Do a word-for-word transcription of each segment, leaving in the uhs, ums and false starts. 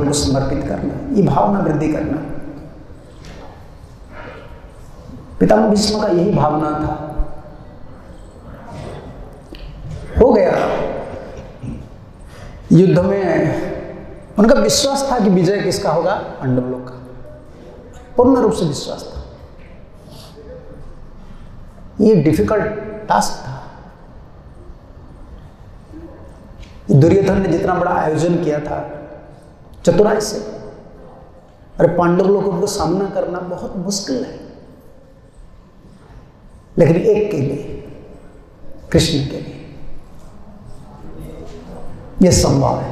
को समर्पित करना, ये भावना वृद्धि करना। पितामह भीष्म का यही भावना था। हो गया युद्ध में, उनका विश्वास था कि विजय किसका होगा, पांडव लोग का, पूर्ण रूप से विश्वास था। ये डिफिकल्ट टास्क था। दुर्योधन ने जितना बड़ा आयोजन किया था चतुराई से, अरे पांडव लोगों को सामना करना बहुत मुश्किल है, लेकिन एक के लिए, कृष्ण के लिए यह संभव है।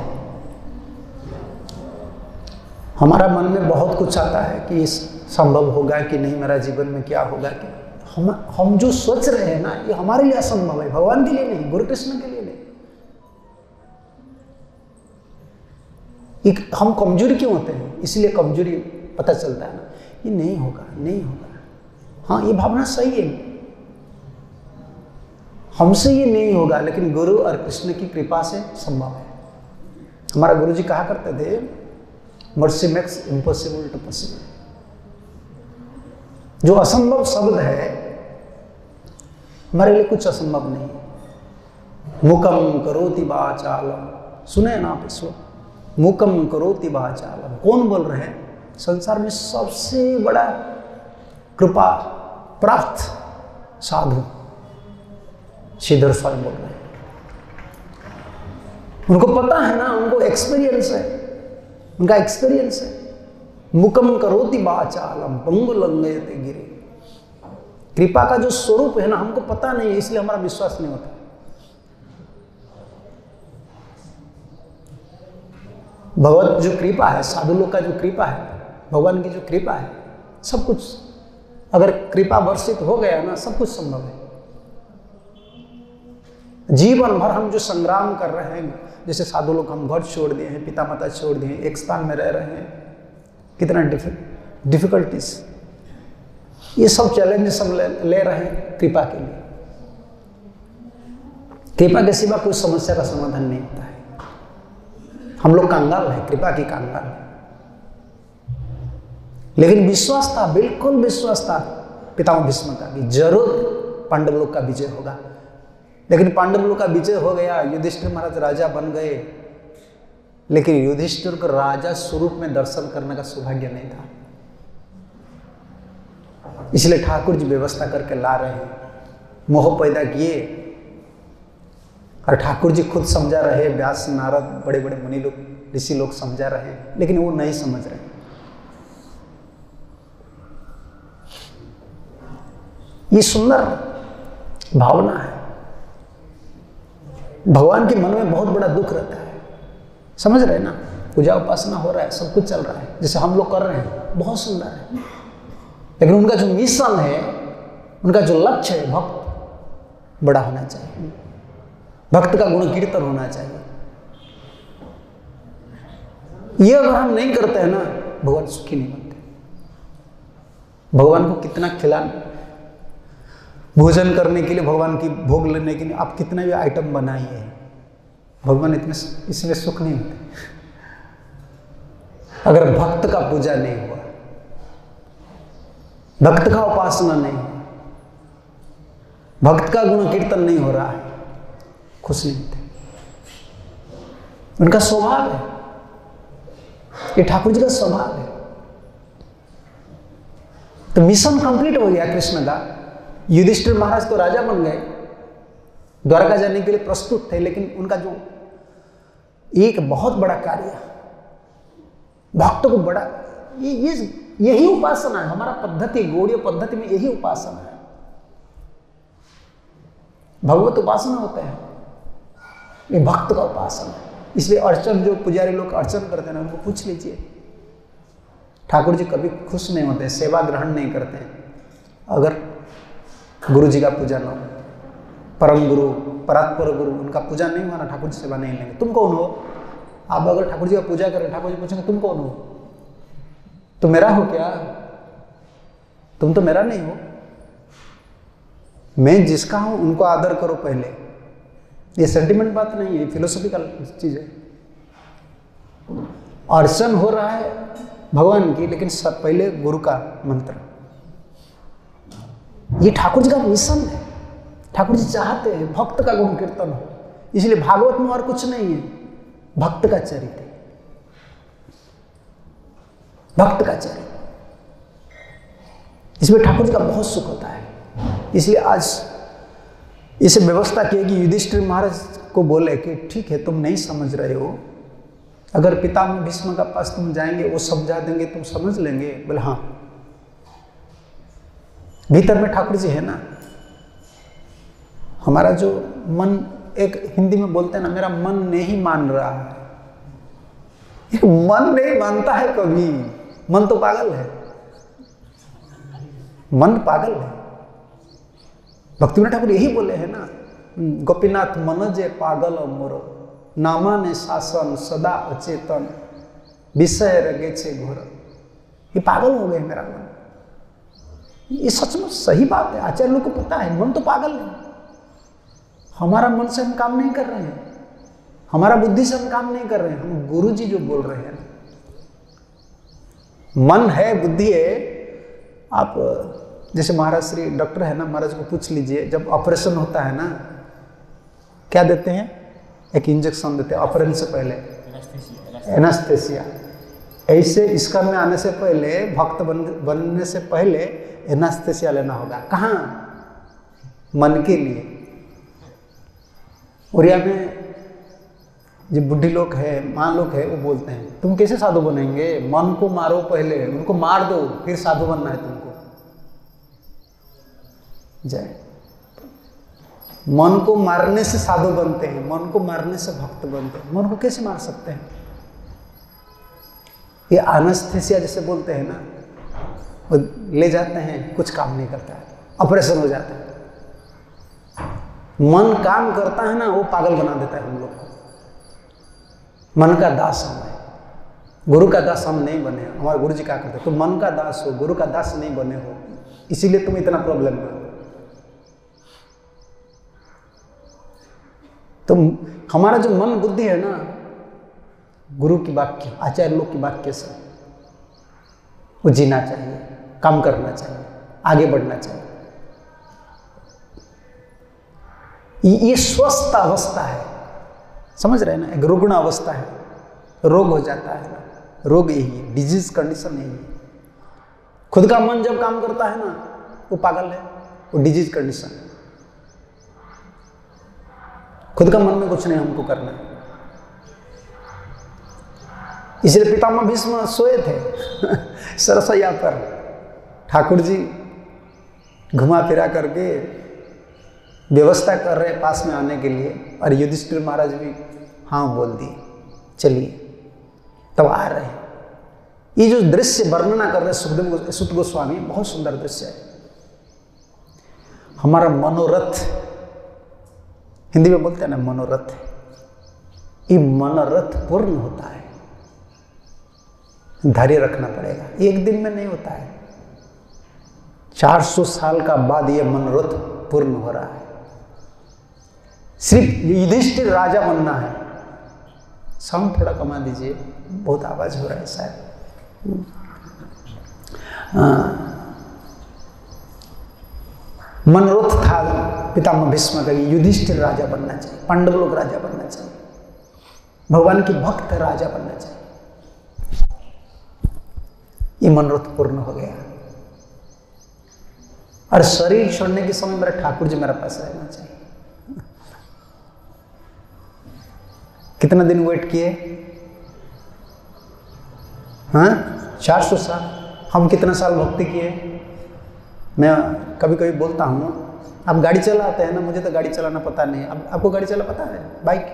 हमारा मन में बहुत कुछ आता है कि संभव होगा कि नहीं, मेरा जीवन में क्या होगा, कि हम हम जो सोच रहे हैं ना, ये हमारे लिए असंभव है, भगवान के लिए नहीं, गुरु कृष्ण के लिए नहीं। एक हम कमजोरी क्यों होते हैं, इसलिए कमजोरी पता चलता है ना, ये नहीं होगा, नहीं होगा। हाँ, ये भावना सही है, हमसे ये नहीं होगा, लेकिन गुरु और कृष्ण की कृपा से संभव है। हमारा गुरु जी कहा करते थे, mercy makes impossible to possible. जो असंभव शब्द है, हमारे लिए कुछ असंभव नहीं। मुकम करोति वाचालम, सुने ना आप इसको, मुकम करोति वाचालम। कौन बोल रहे हैं? संसार में सबसे बड़ा कृपा प्राप्त साधु श्रीधर स्वामी बोल रहे हैं। उनको पता है ना, उनको एक्सपीरियंस है, उनका एक्सपीरियंस है। मुकम करोति वाचालम पंगु लंघयते गिरे। कृपा का जो स्वरूप है ना, हमको पता नहीं है, इसलिए हमारा विश्वास नहीं होता। भगवत जो कृपा है, साधु लोग का जो कृपा है, भगवान की जो कृपा है, सब कुछ अगर कृपा वर्षित हो गया ना, सब कुछ संभव है। जीवन भर हम जो संग्राम कर रहे हैं, जैसे साधु लोग, हम घर छोड़ दिए हैं, पिता माता छोड़ दिए हैं, एक स्थान में रह रहे हैं, कितना डिफिकल्टीज, ये सब चैलेंजेस हम ले, ले रहे हैं कृपा के लिए। कृपा के सिवा कोई समस्या का समाधान नहीं होता है। हम लोग कंगाल है, कृपा की कंगाल है। लेकिन विश्वास था, बिल्कुल विश्वास था पितामह भीष्म का कि जरूर पांडव लोग का विजय होगा। लेकिन पांडव लोग का विजय हो गया, युधिष्ठिर महाराज राजा बन गए, लेकिन युधिष्ठिर को राजा स्वरूप में दर्शन करने का सौभाग्य नहीं था। इसलिए ठाकुर जी व्यवस्था करके ला रहे हैं, मोह पैदा किए, और ठाकुर जी खुद समझा रहे, व्यास नारद बड़े बड़े मुनि लोग, ऋषि लोग समझा रहे, लेकिन वो नहीं समझ रहे। ये सुंदर भावना है। भगवान के मन में बहुत बड़ा दुख रहता है, समझ रहे ना, पूजा उपासना हो रहा है, सब कुछ चल रहा है, जैसे हम लोग कर रहे हैं, बहुत सुंदर है। लेकिन उनका जो मिशन है, उनका जो लक्ष्य है, भक्त बड़ा होना चाहिए, भक्त का गुण कीर्तन होना चाहिए। ये अगर हम नहीं करते हैं ना, भगवान सुखी नहीं बनते। भगवान को कितना खिलाना, भोजन करने के लिए, भगवान की भोग लेने के लिए आप कितने भी आइटम बनाइए, भगवान इतने इसमें सुख नहीं होते अगर भक्त का पूजा नहीं हुआ, भक्त का उपासना नहीं हुआ, भक्त का गुण कीर्तन नहीं हो रहा है, खुश नहीं होते। उनका स्वभाव है, ये ठाकुर जी का स्वभाव है। तो मिशन कंप्लीट हो गया कृष्ण का। युधिष्ठिर महाराज तो राजा बन गए, द्वारका जाने के लिए प्रस्तुत थे, लेकिन उनका जो एक बहुत बड़ा कार्य, भक्त को बड़ा, ये ये यही उपासना है हमारा पद्धति, गौड़ीय पद्धति में यही उपासना है। भगवत उपासना होता है, ये भक्त का उपासना है। इसलिए अर्चन, जो पुजारी लोग अर्चन करते हैं ना, उनको पूछ लीजिए, ठाकुर जी कभी खुश नहीं होते, सेवा ग्रहण नहीं करते हैं अगर गुरु जी का पूजा न हो। परम गुरु, परात्पर गुरु, उनका पूजा नहीं हुआ ना, ठाकुर जी सेवा नहीं लेंगे। तुम कौन हो? आप अगर ठाकुर जी का पूजा करें, ठाकुर जी पूछेंगे तुम कौन हो? तुम मेरा हो क्या? तुम तो मेरा नहीं हो। मैं जिसका हूं उनको आदर करो पहले। ये सेंटिमेंट बात नहीं है, फिलोसॉफिकल चीज है। अर्चन हो रहा है भगवान की, लेकिन सब पहले गुरु का मंत्र। ये ठाकुर जी का मिशन है। ठाकुर जी चाहते हैं भक्त का गुण कीर्तन हो, इसलिए भागवत में और कुछ नहीं है, भक्त का चरित्र, भक्त का चरित्र। इसमें ठाकुर जी का बहुत सुख होता है। इसलिए आज इसे व्यवस्था की कि युधिष्ठिर महाराज को बोले कि ठीक है, तुम नहीं समझ रहे हो, अगर पितामह भीष्म का पास तुम जाएंगे, वो समझा देंगे, तुम समझ लेंगे। बोले हाँ, भीतर में ठाकुर जी है ना। हमारा जो मन, एक हिंदी में बोलते हैं ना, मेरा मन नहीं मान रहा है। मन नहीं मानता है कभी, मन तो पागल है, मन पागल है। भक्तिविनोद ठाकुर यही बोले हैं ना, गोपीनाथ मन जे पागल मोर, नामा ने शासन सदा अचेतन, विषय रगे छे घोर। ये पागल हो गए मेरा मन। ये सचमुच सही बात है, आचार्य लोग को पता है, मन तो पागल है। हमारा मन से हम काम नहीं कर रहे हैं, हमारा बुद्धि से हम काम नहीं कर रहे हैं, हम गुरु जी जो बोल रहे हैं। मन है, बुद्धि है। आप जैसे महाराज श्री डॉक्टर है ना, महाराज को पूछ लीजिए, जब ऑपरेशन होता है ना, क्या देते हैं? एक इंजेक्शन देते हैं ऑपरेशन से पहले, एनास्थेसिया। ऐसे इसका में आने से पहले, भक्त बन, बनने से पहले एनास्थेसिया लेना होगा। कहाँ? मन के लिए। उड़िया में जो बुढ़ी लोग है, माँ लोग है, वो बोलते हैं तुम कैसे साधु बनेंगे, मन को मारो पहले, उनको मार दो, फिर साधु बनना है तुमको। जय। मन को मारने से साधु बनते हैं, मन को मारने से भक्त बनते हैं। मन को कैसे मार सकते हैं? ये एनास्थेसिया जैसे बोलते हैं ना, वो ले जाते हैं, कुछ काम नहीं करता है, ऑपरेशन हो जाता है। मन काम करता है ना, वो पागल बना देता है हम लोग को। मन का दास हम है, गुरु का दास हम नहीं बने। हमारे गुरु जी क्या करते, तुम मन का दास हो, गुरु का दास नहीं बने हो, इसीलिए तुम इतना प्रॉब्लम में हो। तो हमारा जो मन बुद्धि है ना, गुरु की वाक्य, आचार्य लोग की वाक्य से वो जीना चाहिए, काम करना चाहिए, आगे बढ़ना चाहिए। ये स्वस्थ अवस्था है, समझ रहे हैं ना? एक रुग्ण अवस्था है, रोग हो जाता है ना, रोग यही है, डिजीज कंडीशन यही है। खुद का मन जब काम करता है ना, वो पागल है, वो डिजीज कंडीशन है। खुद का मन में कुछ नहीं हमको करना है। इसलिए पितामह भीष्म सोए थे सरसैया पर, ठाकुर जी घुमा फिरा करके व्यवस्था कर रहे पास में आने के लिए, और युधिष्ठिर महाराज भी हाँ बोल दिए, चलिए। तब आ रहे हैं। ये जो दृश्य वर्णना कर रहे सुखदेव सुत गोस्वामी, बहुत सुंदर दृश्य है। हमारा मनोरथ, हिंदी में बोलते हैं ना मनोरथ, ये मनोरथ पूर्ण होता है। धैर्य रखना पड़ेगा, एक दिन में नहीं होता है। चार सौ साल का बाद ये मनोरथ पूर्ण हो रहा है। सिर्फ युधिष्ठिर राजा बनना है। साउंड थोड़ा कमा दीजिए, बहुत आवाज हो रहा है शायद। मनोरथ था पितामह भीष्म का, युधिष्ठिर राजा बनना चाहिए, पांडव लोग राजा बनना चाहिए, भगवान की भक्त राजा बनना चाहिए। ये मनोरथ पूर्ण हो गया। और शरीर छोड़ने के समय मेरा ठाकुर जी मेरे पास रहना चाहिए। कितना दिन वेट किए? हाँ, चार सौ साल। हम कितना साल भक्ति किए? मैं कभी कभी बोलता हूँ, आप गाड़ी चलाते हैं ना, मुझे तो गाड़ी चलाना पता नहीं। अब आपको गाड़ी चला पता है? बाइक,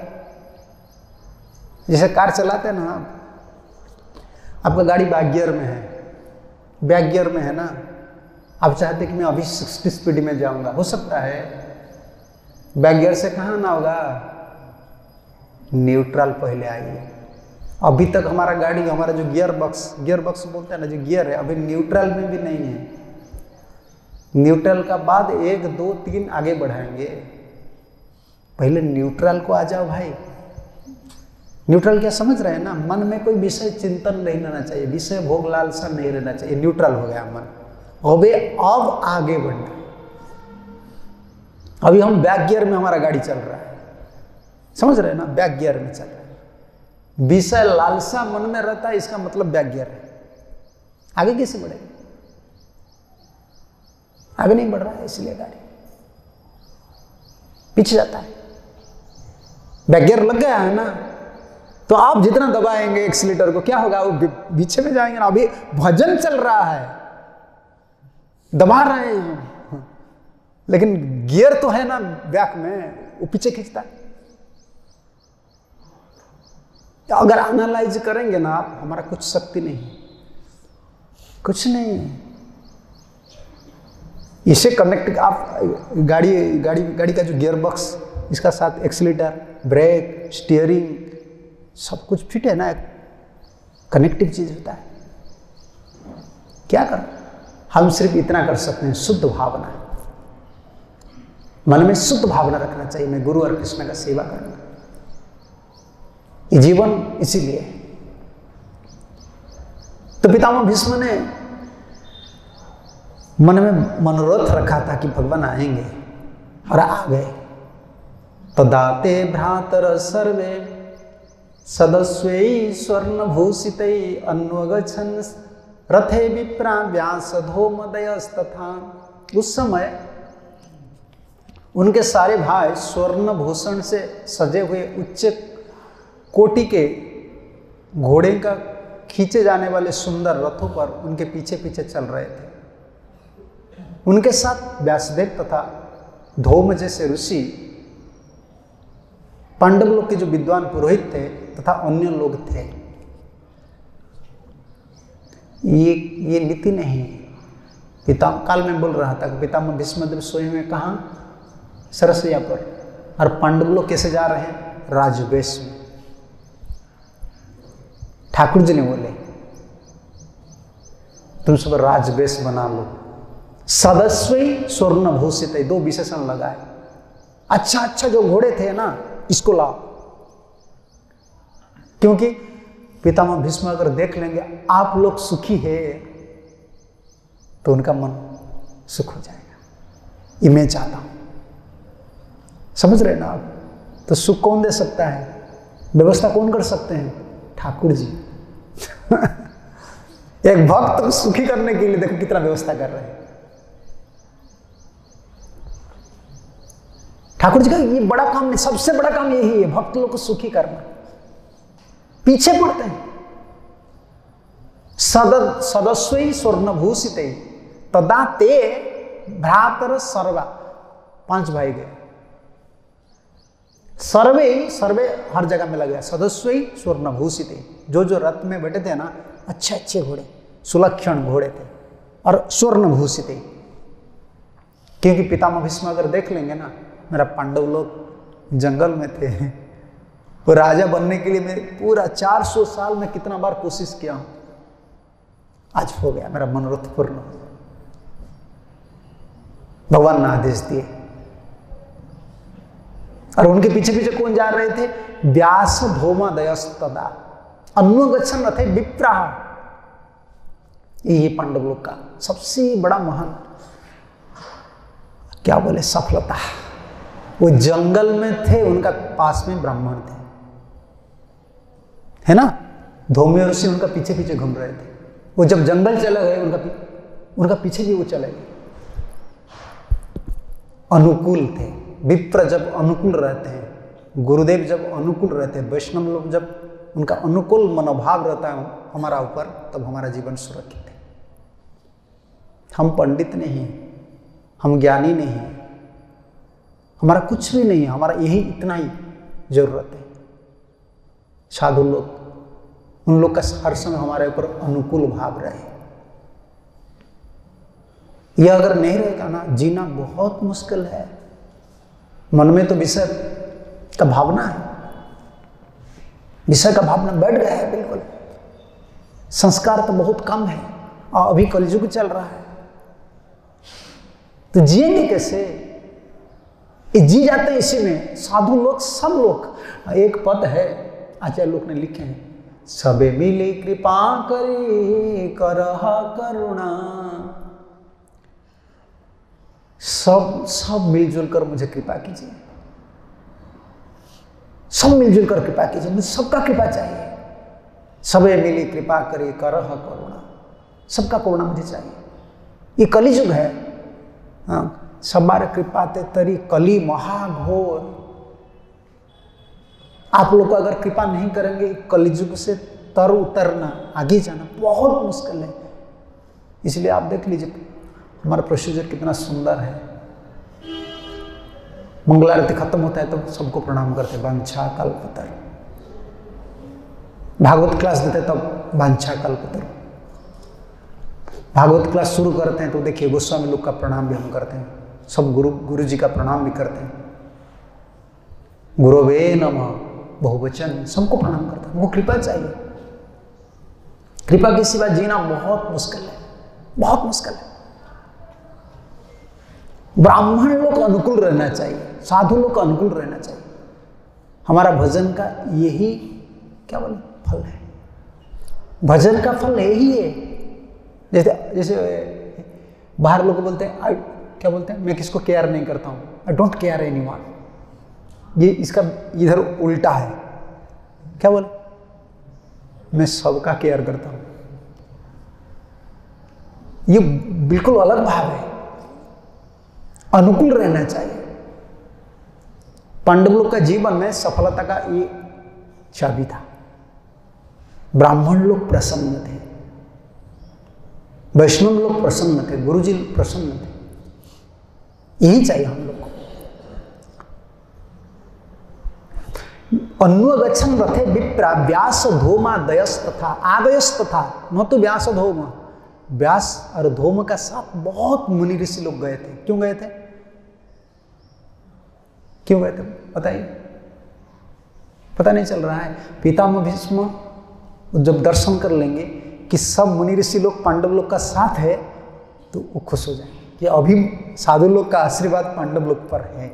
जैसे कार चलाते हैं ना, आपका गाड़ी बैक गियर में है, बैक गियर में है ना, आप चाहते कि मैं अभी साठ स्पीड में जाऊंगा, हो सकता है बैक गियर से कहाँ ना होगा, न्यूट्रल पहले आइए। अभी तक हमारा गाड़ी, हमारा जो गियर बॉक्स, गियर बॉक्स बोलते हैं ना, जो गियर है, अभी न्यूट्रल में भी नहीं है। न्यूट्रल का बाद एक दो तीन आगे बढ़ाएंगे, पहले न्यूट्रल को आ जाओ भाई। न्यूट्रल क्या समझ रहे हैं ना? मन में कोई विषय चिंतन नहीं रहना चाहिए, विषय भोग लालसा नहीं रहना चाहिए, न्यूट्रल हो गया मन। अबे अब आगे बढ़ना। अभी हम बैक गियर में हमारा गाड़ी चल रहा है, समझ रहे हैं ना? बैक गियर में चल रहा है। विषय लालसा मन में रहता है, इसका मतलब बैक गियर है। आगे कैसे बढ़ेगा? आगे नहीं बढ़ रहा है, इसलिए गाड़ी पीछे जाता है। बैक गियर लग गया है ना, तो आप जितना दबाएंगे एक्सीलेटर को क्या होगा? वो पीछे में जाएंगे ना। अभी भजन चल रहा है, दबा रहे हैं हम, लेकिन गियर तो है ना बैक में, वो पीछे खींचता है। तो अगर एनालाइज करेंगे ना आप, हमारा कुछ शक्ति नहीं, कुछ नहीं। इसे कनेक्ट आप गाड़ी गाड़ी गाड़ी का जो गियर बॉक्स, इसका साथ एक्सीलेटर, ब्रेक, स्टीयरिंग सब कुछ फिट है ना, कनेक्टिव चीज होता है। क्या कर, हम सिर्फ इतना कर सकते हैं, शुद्ध भावना, मन में शुद्ध भावना रखना चाहिए, मैं गुरु और कृष्ण का सेवा करूंगा। ये जीवन इसीलिए है। तो पितामह भीष्म ने मन में मनोरथ रखा था कि भगवान आएंगे, और आ गए। तदाते भ्रातर सर्वे सदस्वै स्वर्ण भूषित अन्वगछन् रथे विप्रा व्यास धूमदयस्तथा। उस समय उनके सारे भाई स्वर्ण भूषण से सजे हुए उच्च कोटि के घोड़े का खींचे जाने वाले सुंदर रथों पर उनके पीछे पीछे चल रहे थे। उनके साथ व्यासदेव तथा धौम जैसे ऋषि, पांडव लोग के जो विद्वान पुरोहित थे तथा अन्य लोग थे। ये ये नीति नहीं। पिता काल में बोल रहा था कि पितामह भीष्मदेव सोए हुए कहाँ? सरसैया पर, और पांडव लोग कैसे जा रहे हैं? राजवेश में। ठाकुर जी ने बोले तुम सब राजवेश बना लो। सदस्वी स्वर्ण भूषित, दो विशेषण लगाए। अच्छा अच्छा जो घोड़े थे ना, इसको लाओ, क्योंकि पितामह भीष्म अगर देख लेंगे आप लोग सुखी है तो उनका मन सुख हो जाएगा। ये मैं चाहता हूं, समझ रहे ना आप? तो सुख कौन दे सकता है? व्यवस्था कौन कर सकते हैं? ठाकुर जी। एक भक्त को सुखी करने के लिए देखो कितना व्यवस्था कर रहे हैं। ठाकुर जी का ये बड़ा काम नहीं, सबसे बड़ा काम यही है, भक्त लोग को सुखी करना। पीछे पड़ते हैं। सद सदस्वी स्वर्णभूषित तदा ते भ्रातर सर्वा, पांच भाई गए। सर्वे सर्वे हर जगह में लग गया। सदस्वी स्वर्णभूषित, जो जो रथ में बैठे थे ना, अच्छे अच्छे घोड़े, सुलक्षण घोड़े थे, और स्वर्णभूषित। क्योंकि पितामह भीष्म अगर देख लेंगे ना, मेरा पांडव लोग जंगल में थे, वो राजा बनने के लिए मेरे पूरा चार सौ साल में कितना बार कोशिश किया हूं, आज हो गया, मेरा मनोरथ पूर्ण हो गया। भगवान ने आदेश दिए। और उनके पीछे पीछे कौन जा रहे थे? व्यास धौमा दयस्तदा अन्वगच्छन् रथे विप्राः। ये पांडव लोग का सबसे बड़ा महान क्या बोले सफलता। वो जंगल में थे, उनका पास में ब्राह्मण थे, है ना? धौम्य ऋषि उनका पीछे पीछे घूम रहे थे। वो जब जंगल चले गए, उनका उनका पीछे भी वो चले गए। अनुकूल थे। विप्र जब अनुकूल रहते हैं, गुरुदेव जब अनुकूल रहते हैं, वैष्णव लोग जब उनका अनुकूल मनोभाव रहता है हमारा ऊपर, तब हमारा जीवन सुरक्षित है। हम पंडित नहीं, हम ज्ञानी नहीं, हमारा कुछ भी नहीं, हमारा यही इतना ही जरूरत है। साधु लोग, उन लोग का हर समय हमारे ऊपर अनुकूल भाव रहे। यह अगर नहीं रहेगा ना, जीना बहुत मुश्किल है। मन में तो विषय का भावना है, विषय का भावना बैठ गया है बिल्कुल। संस्कार तो बहुत कम है, और अभी कलयुग चल रहा है, तो जिएंगे कैसे? ये जी जाते हैं इसी में। साधु लोग, सब लोग, एक पद है आचार्य लोग ने लिखे हैं, सबे मिले कृपा करे करह करुणा। सब सब मिलजुल कर मुझे कृपा कीजिए, सब मिलजुल कर कृपा कीजिए, मुझे सबका कृपा चाहिए। सबे मिली कृपा करे करह करुणा, सबका करुणा मुझे चाहिए। ये कलिजुग है। हाँ, सबार कृपा ते तरी कली महाघोर। आप लोग को अगर कृपा नहीं करेंगे कलिजुग से तर उतरना, आगे जाना बहुत मुश्किल है। इसलिए आप देख लीजिए हमारा प्रोसीजर कितना सुंदर है। मंगलारती खत्म होता है तो सबको प्रणाम करते, वांछा कल्पतर। भागवत क्लास देते तब वांछा कल्पतर। भागवत क्लास शुरू करते हैं तो देखिए गोस्वामी लोग का प्रणाम भी हम करते हैं, सब गुरु गुरु जी का प्रणाम भी करते हैं। गुरुवे नमः बहुवचन, सबको प्रणाम करते हैं। वो कृपा चाहिए। कृपा के सिवा जीना बहुत मुश्किल है, बहुत मुश्किल है। ब्राह्मण लोग अनुकूल रहना चाहिए, साधु लोग अनुकूल रहना चाहिए। हमारा भजन का यही क्या बोले फल है। भजन का फल यही है। जैसे जैसे बाहर लोग बोलते हैं आई क्या बोलते हैं, मैं किसको केयर नहीं करता हूं, आई डोंट केयर एनीवन। ये इसका इधर उल्टा है। क्या बोले, मैं सबका केयर करता हूं। ये बिल्कुल अलग भाव है। अनुकूल रहना चाहिए। पांडव लोग का जीवन में सफलता का ये चाबी था। ब्राह्मण लोग प्रसन्न थे, वैष्णव लोग प्रसन्न थे, गुरुजी प्रसन्न थे। यही चाहिए हम लोग को। अन्वगच्छन् रथे विप्रा व्यास धूमा दयस तथा आदयस तथा, न तो व्यास धूमा। व्यास और धूम का साथ बहुत मुनि ऋषि लोग गए थे। क्यों गए थे, क्यों गए थे बताइए, पता नहीं चल रहा है। पितामह भीष्म जब दर्शन कर लेंगे कि सब मुनि ऋषि लोग पांडव लोग का साथ है तो वो खुश हो जाएंगे कि अभी साधु लोग का आशीर्वाद पांडव लोग पर है।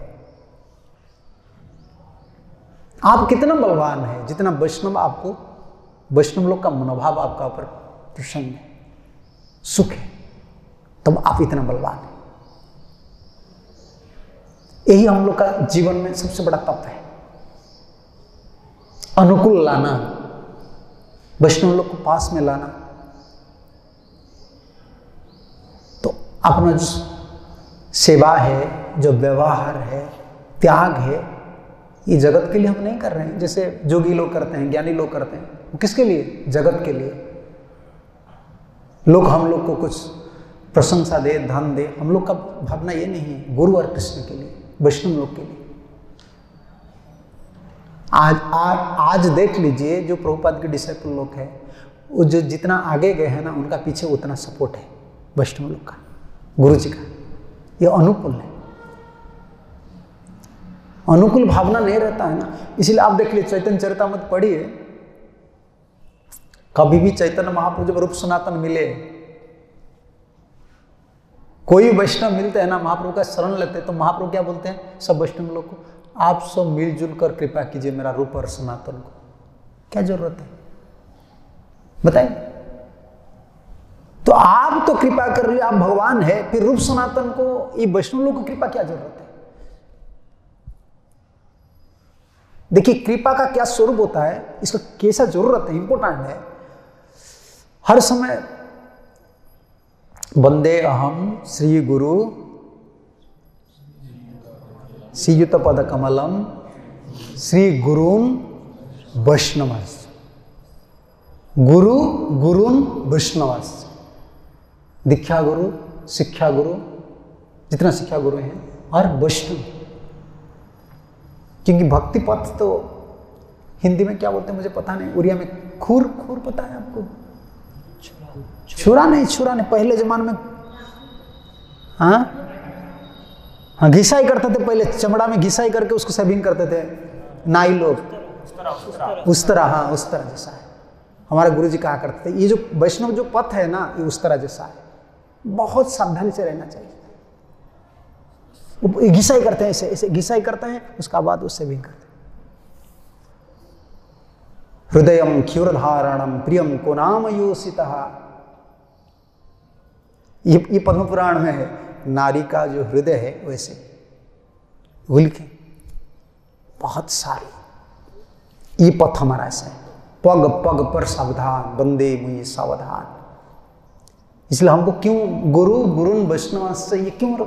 आप कितना बलवान है, जितना वैष्णव आपको, वैष्णव लोग का मनोभाव आपका ऊपर प्रसन्न है, सुख है, तब आप इतना बलवान है। यही हम लोग का जीवन में सबसे बड़ा तप है, अनुकूल लाना, वैष्णव लोग को पास में लाना। तो अपना जो सेवा है, जो व्यवहार है, त्याग है, ये जगत के लिए हम नहीं कर रहे हैं। जैसे जोगी लोग करते हैं, ज्ञानी लोग करते हैं, वो किसके लिए, जगत के लिए। लोग हम लोग को कुछ प्रशंसा दे, धन दे, हम लोग का भावना ये नहीं है। गुरु और कृष्ण के लिए, वैष्णव लोग के लिए। आज आज आज देख लीजिए जो प्रभुपाद के डिसाइपल लोग हैं, वो जो जितना आगे गए हैं ना, उनका पीछे उतना सपोर्ट है वैष्णव लोग का, गुरु जी का। ये अनुकूल है, अनुकूल भावना नहीं रहता है ना। इसलिए आप देख लीजिए चैतन्य चरितामृत पढ़िए, कभी भी चैतन्य महाप्रभु जब रूप सनातन मिले, कोई वैष्णव मिलते हैं ना, महाप्रभु का शरण लेते हैं, तो महाप्रभु क्या बोलते हैं सब वैष्णव लोग को, आप सब मिलजुल कर कृपा कीजिए मेरा रूप और सनातन को। क्या जरूरत है बताइए। तो आप तो कृपा कर लिए, आप भगवान है, फिर रूप सनातन को, ये वैष्णव लोग को कृपा क्या जरूरत है। देखिए कृपा का क्या स्वरूप होता है, इसका कैसा जरूरत है, इंपॉर्टेंट है। हर समय वंदे अहम श्री गुरु श्रीयुत पद कमलम श्री गुरुन वैष्णवस, गुरु गुरुन वैष्णवस, दीक्षा गुरु, शिक्षा गुरु, जितना शिक्षा गुरु हैं, और वैष्णव। क्योंकि भक्ति पथ तो हिंदी में क्या बोलते हैं मुझे पता नहीं, उड़िया में खूर, खूर पता है आपको, छुरा नहीं, छुरा नहीं, पहले जमाने में हाँ हाँ घिसाई करते थे, पहले चमड़ा में घिसाई करके उसको सेविंग करते थे नाई लोग, उस तरह, हाँ उस तरह जैसा है। हमारे गुरु जी कहा करते थे ये जो वैष्णव जो पथ है ना, ये उस तरह जैसा है, बहुत सावधानी से रहना चाहिए। वो घिसाई करते हैं, ऐसे ऐसे घिसाई करते हैं, उसका बाद वो सेविंग करते हैं। हृदयम क्षीरधारणम प्रियम को नाम योषितः। ये ये पद्म पुराण में है। नारी का जो हृदय है वैसे उल्के बहुत सारी। ये पथ हमारा ऐसा है, पग पग पर सावधान, बंदे मुझे सावधान। इसलिए हमको क्यों गुरु गुरुन वैष्णव से ये क्यों,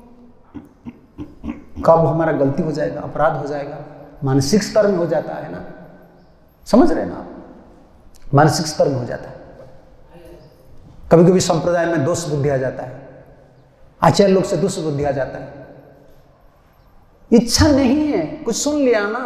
कब हमारा गलती हो जाएगा, अपराध हो जाएगा, मानसिक स्तर में हो जाता है ना, समझ रहे हैं ना आप, मानसिक स्तर में हो जाता है। कभी कभी संप्रदाय में दोष बुद्धि आ जाता है, आचार्य लोग से दोष बुद्धि आ जाता है। इच्छा नहीं है, कुछ सुन लिया ना,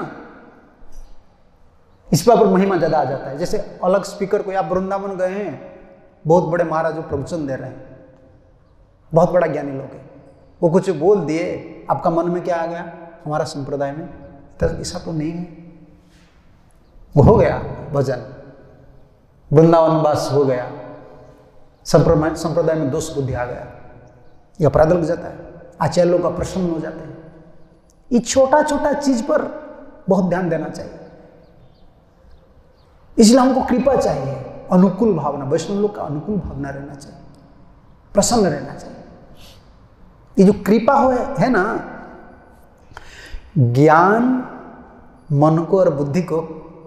इस पर महिमा ज्यादा आ जाता है। जैसे अलग स्पीकर को, आप वृंदावन गए हैं, बहुत बड़े महाराज जो प्रवचन दे रहे हैं, बहुत बड़ा ज्ञानी लोग है, वो कुछ बोल दिए, आपका मन में क्या आ गया, हमारा संप्रदाय में तो ऐसा तो नहीं है, वो हो गया भजन, वृंदावन वास हो गया, संप्रदाय संप्रदाय में दोष बुद्धि आ गया, ये अपराध लग जाता है, आचार्य लोग अप्रसन्न हो जाते हैं। ये छोटा छोटा चीज पर बहुत ध्यान देना चाहिए। इसलिए हमको कृपा चाहिए, अनुकूल भावना, वैष्णव लोग का अनुकूल भावना रहना चाहिए, प्रसन्न रहना चाहिए। ये जो कृपा हो है ना, ज्ञान मन को और बुद्धि को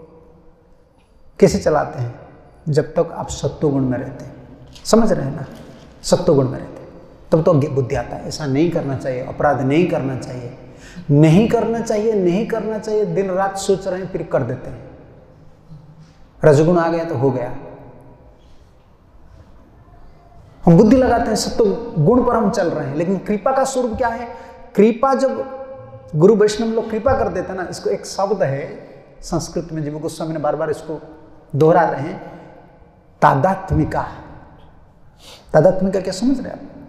कैसे चलाते हैं, जब तक आप सत्वगुण में रहते हैं, समझ रहे हैं ना, सत्वगुण में रहते हैं तब तो बुद्धि आता है। ऐसा नहीं करना चाहिए, अपराध नहीं करना चाहिए, नहीं करना चाहिए, नहीं करना चाहिए, दिन रात सोच रहे हैं फिर कर देते हैं। रजगुण आ गया तो हो गया, हम बुद्धि लगाते हैं, सत्व गुण पर हम चल रहे हैं। लेकिन कृपा का स्वरूप क्या है, कृपा जब गुरु वैष्णव लोग कृपा कर देते हैं ना, इसको एक शब्द है संस्कृत में, जीव गोस्वामी ने बार बार इसको दोहरा रहे हैं, तादात्मिका। तादात्मिका क्या समझ रहे हैं आप?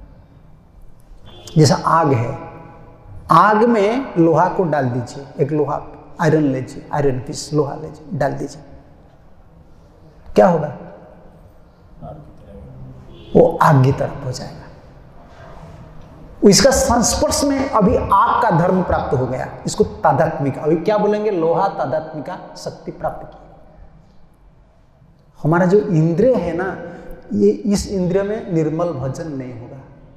जैसा आग है, आग में लोहा को डाल दीजिए, एक लोहा आयरन लीजिए, आयरन पीस लोहा लीजिए, डाल दीजिए, क्या होगा, वो आग की तरफ हो जाएगा। इसका संस्पर्श में अभी आग का धर्म प्राप्त हो गया, इसको तादात्मिका, अभी क्या बोलेंगे, लोहा तादात्मिका शक्ति प्राप्त की। हमारा जो इंद्रिय है ना, ये इस इंद्रिय में निर्मल भजन नहीं होगा।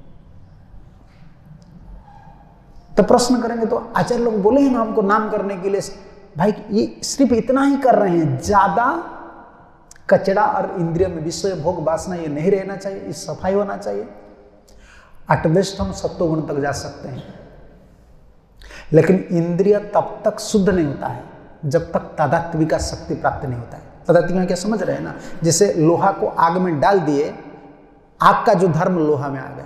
तो प्रश्न करेंगे तो आचार्य लोग बोले हैं ना हमको नाम करने के लिए, भाई ये सिर्फ इतना ही कर रहे हैं, ज्यादा कचरा और इंद्रिय में विषय भोग वासना ये नहीं रहना चाहिए, इस सफाई होना चाहिए। एटबेस्ट हम सत्वगुण तक जा सकते हैं, लेकिन इंद्रिय तब तक शुद्ध नहीं होता है जब तक तादात्मिका शक्ति प्राप्त नहीं होता है। तादात्मिका क्या समझ रहे हैं ना, जैसे लोहा को आग में डाल दिए, आग का जो धर्म लोहा में आ गया।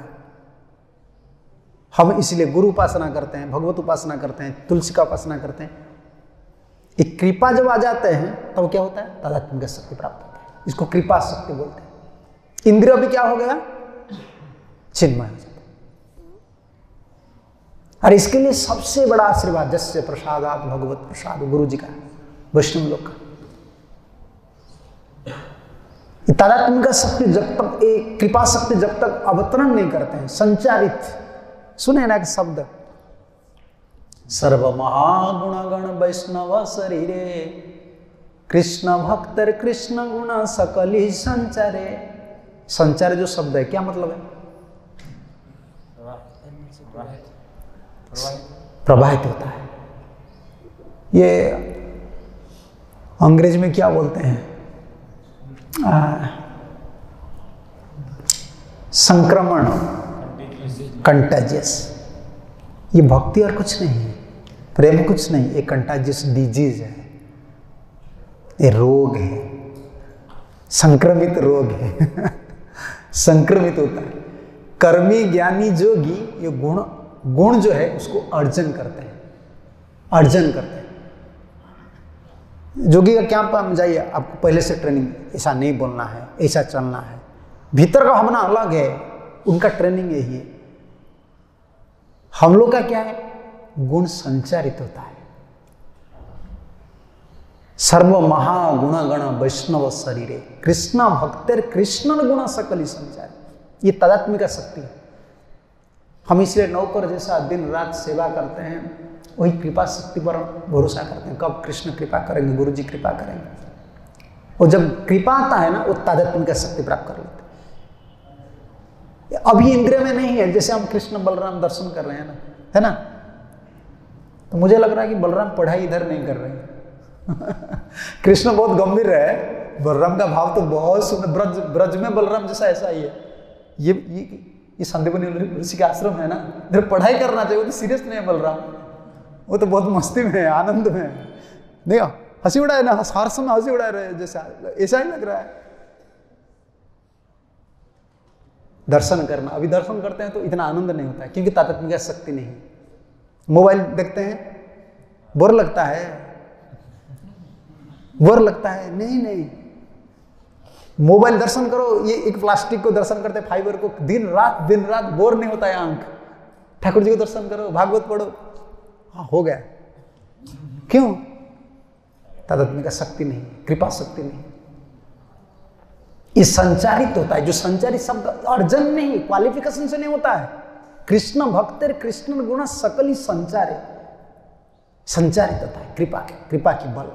हम इसलिए गुरु उपासना करते हैं, भगवत उपासना करते हैं, तुलसी का उपासना करते हैं। एक कृपा जब आ जाते हैं तब क्या होता है, तादात्मिका शक्ति प्राप्त होता है, इसको कृपा शक्ति बोलते हैं। इंद्रिय भी क्या हो गया, चिन्मय हो जाता है। और इसके लिए सबसे बड़ा आशीर्वाद जस्य प्रसादात भगवत प्रसाद, गुरु जी का, वैष्णव लोग का। तादात्मिका शक्ति जब तक, एक कृपा शक्ति जब तक अवतरण नहीं करते हैं, संचारित, सुने ना कि शब्द, सर्व महागुण गण वैष्णव शरीरे कृष्ण भक्तर कृष्ण गुण सकली संचारे। संचार जो शब्द है क्या मतलब है, प्रवाहित होता है। ये अंग्रेज में क्या बोलते हैं, आ, संक्रमण, कंटाजियस। ये भक्ति और कुछ नहीं है, प्रेम कुछ नहीं, ये कंटाजियस डिजीज है, ये रोग है, संक्रमित रोग है संक्रमित होता है। कर्मी ज्ञानी जोगी ये गुण गुण जो है उसको अर्जन करते हैं, अर्जन करते हैं। जोगी का क्या काम, जाइए, आपको पहले से ट्रेनिंग, ऐसा नहीं बोलना है, ऐसा चलना है, भीतर का भावना अलग है, उनका ट्रेनिंग यही है। हम लोग का क्या है, गुण संचारित होता है। सर्व महागुण गण वैष्णव शरीरे कृष्ण भक्तर कृष्ण गुण सकली संचार, ये तादात्मिका शक्ति है। हम इसलिए नौकर जैसा दिन रात सेवा करते हैं, वही कृपा शक्ति पर भरोसा करते हैं, कब कृष्ण कृपा करेंगे, गुरु जी कृपा करेंगे। और जब कृपा आता है ना वो तादात्म्य का शक्ति प्राप्त कर लेते हैं। अभी इंद्रिय में नहीं है, जैसे हम कृष्ण बलराम दर्शन कर रहे हैं ना, है ना, तो मुझे लग रहा है कि बलराम पढ़ाई इधर नहीं कर रहे हैं कृष्ण बहुत गंभीर है, बलराम का भाव तो बहुत सुंदर, ब्रज ब्रज में बलराम जैसा ऐसा ही है। ये ये ये संदीपनी ऋषि का आश्रम है ना, इधर पढ़ाई करना चाहिए, वो तो सीरियस नहीं है बलराम, वो तो बहुत मस्ती में है, आनंद में है। नहीं हंसी उड़ाए ना, हर समय हंसी उड़ा रहे जैसा, ऐसा ही लग रहा है। दर्शन करना, अभी दर्शन करते हैं तो इतना आनंद नहीं होता है क्योंकि तादात्म्य की शक्ति नहीं है। मोबाइल देखते हैं, बोर लगता है, बोर लगता है, नहीं नहीं, मोबाइल दर्शन करो, ये एक प्लास्टिक को दर्शन करते, फाइबर को, दिन रात दिन रात बोर नहीं होता है आंख। ठाकुर जी को दर्शन करो, भागवत पढ़ो, हाँ हो गया। क्यों? तादात्म्य का शक्ति नहीं, कृपा शक्ति नहीं। ये संचारित होता है, जो संचारित शब्द अर्जन नहीं, क्वालिफिकेशन से नहीं होता है। कृष्ण भक्तेर कृष्ण गुण सकल ही संचारे, संचारित होता है कृपा के, कृपा की बल।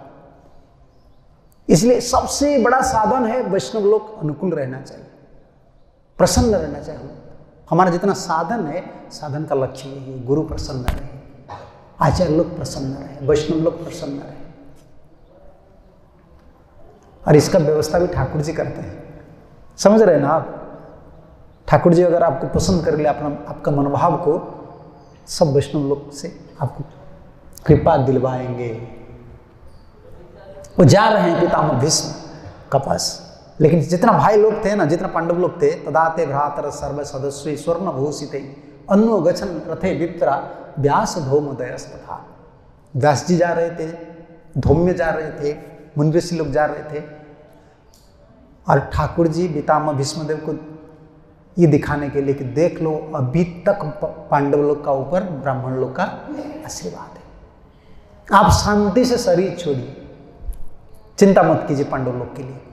इसलिए सबसे बड़ा साधन है वैष्णव लोग अनुकूल रहना चाहिए, प्रसन्न रहना चाहिए। हमारा जितना साधन है, साधन का लक्ष्य यही है, गुरु प्रसन्न रहे, आचार्य लोग प्रसन्न रहे, वैष्णव लोग प्रसन्न रहे। और इसका व्यवस्था भी ठाकुर जी करते हैं, समझ रहे हैं ना आप। ठाकुर जी अगर आपको पसंद कर ले, अपना आपका मनोभाव को, सब वैष्णव लोग से आपको कृपा दिलवाएंगे। वो जा रहे हैं पितामह भीष्म का पास, लेकिन जितना भाई लोग थे ना, जितना पांडव लोग थे, तदाते भ्रातर सर्व सदस्वी स्वर्ण भूषित अन्नो गछन रथे विप्रा व्यास धौमदयस्तथा। व्यास जी जा रहे थे, धौम्य जा रहे थे, मुनि ऋषि लोग जा रहे थे, और ठाकुर जी पितामह भीष्मदेव को ये दिखाने के लिए कि देख लो अभी तक पांडव लोग का ऊपर ब्राह्मण लोग का आशीर्वाद है, आप शांति से शरीर छोड़िए, चिंता मत कीजिए पांडव लोग के लिए।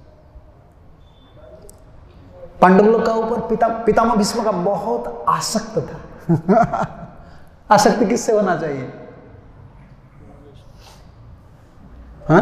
पांडव लोग का ऊपर पिता पितामह भीष्म का बहुत आसक्त था आसक्ति किससे होना चाहिए? हाँ,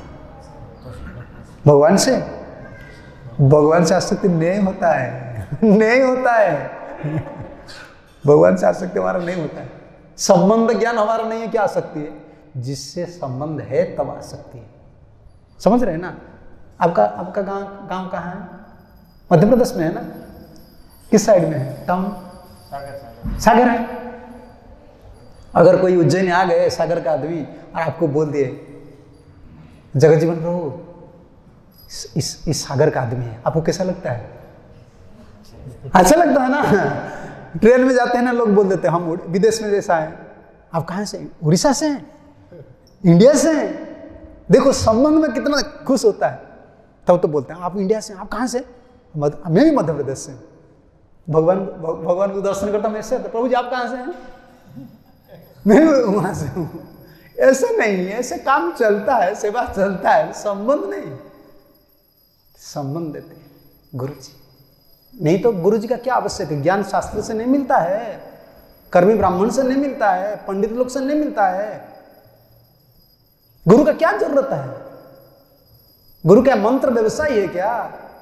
भगवान से। भगवान से आसक्ति नहीं होता है नहीं होता है भगवान से आसक्ति हमारा नहीं होता है। संबंध ज्ञान हमारा नहीं है, क्या आसक्ति है? जिससे संबंध है तब आसक्ति है। समझ रहे हैं ना? आपका आपका गांव गांव कहाँ है? मध्य प्रदेश में है ना? किस साइड में है टाउन? सागर सागर है। अगर कोई उज्जैन आ गए सागर का आदमी और आपको बोल दिए जगत जीवन प्रभु इस, इस इस सागर का आदमी है, आपको कैसा लगता है? अच्छा लगता है ना। ट्रेन में जाते हैं ना, लोग बोल देते हैं हम विदेश में जैसा है। आप कहाँ से? उड़ीसा से हैं, इंडिया से हैं। देखो संबंध में कितना खुश होता है, तब तो बोलते हैं आप इंडिया से, आप कहाँ से? मध, मैं भी मध्य प्रदेश से। भगवान भगवान को दर्शन करता मैं ऐसे, प्रभु जी आप कहाँ से हैं? मैं वहां से हूँ। ऐसे नहीं, ऐसे काम चलता है, सेवा चलता है, संबंध नहीं। संबंध देते हैं गुरु जी, नहीं तो गुरु जी का क्या आवश्यक है? ज्ञान शास्त्र से नहीं मिलता है, कर्मी ब्राह्मण से नहीं मिलता है, पंडित लोग से नहीं मिलता है। गुरु का क्या जरूरत है? गुरु क्या मंत्र व्यवसायी है क्या?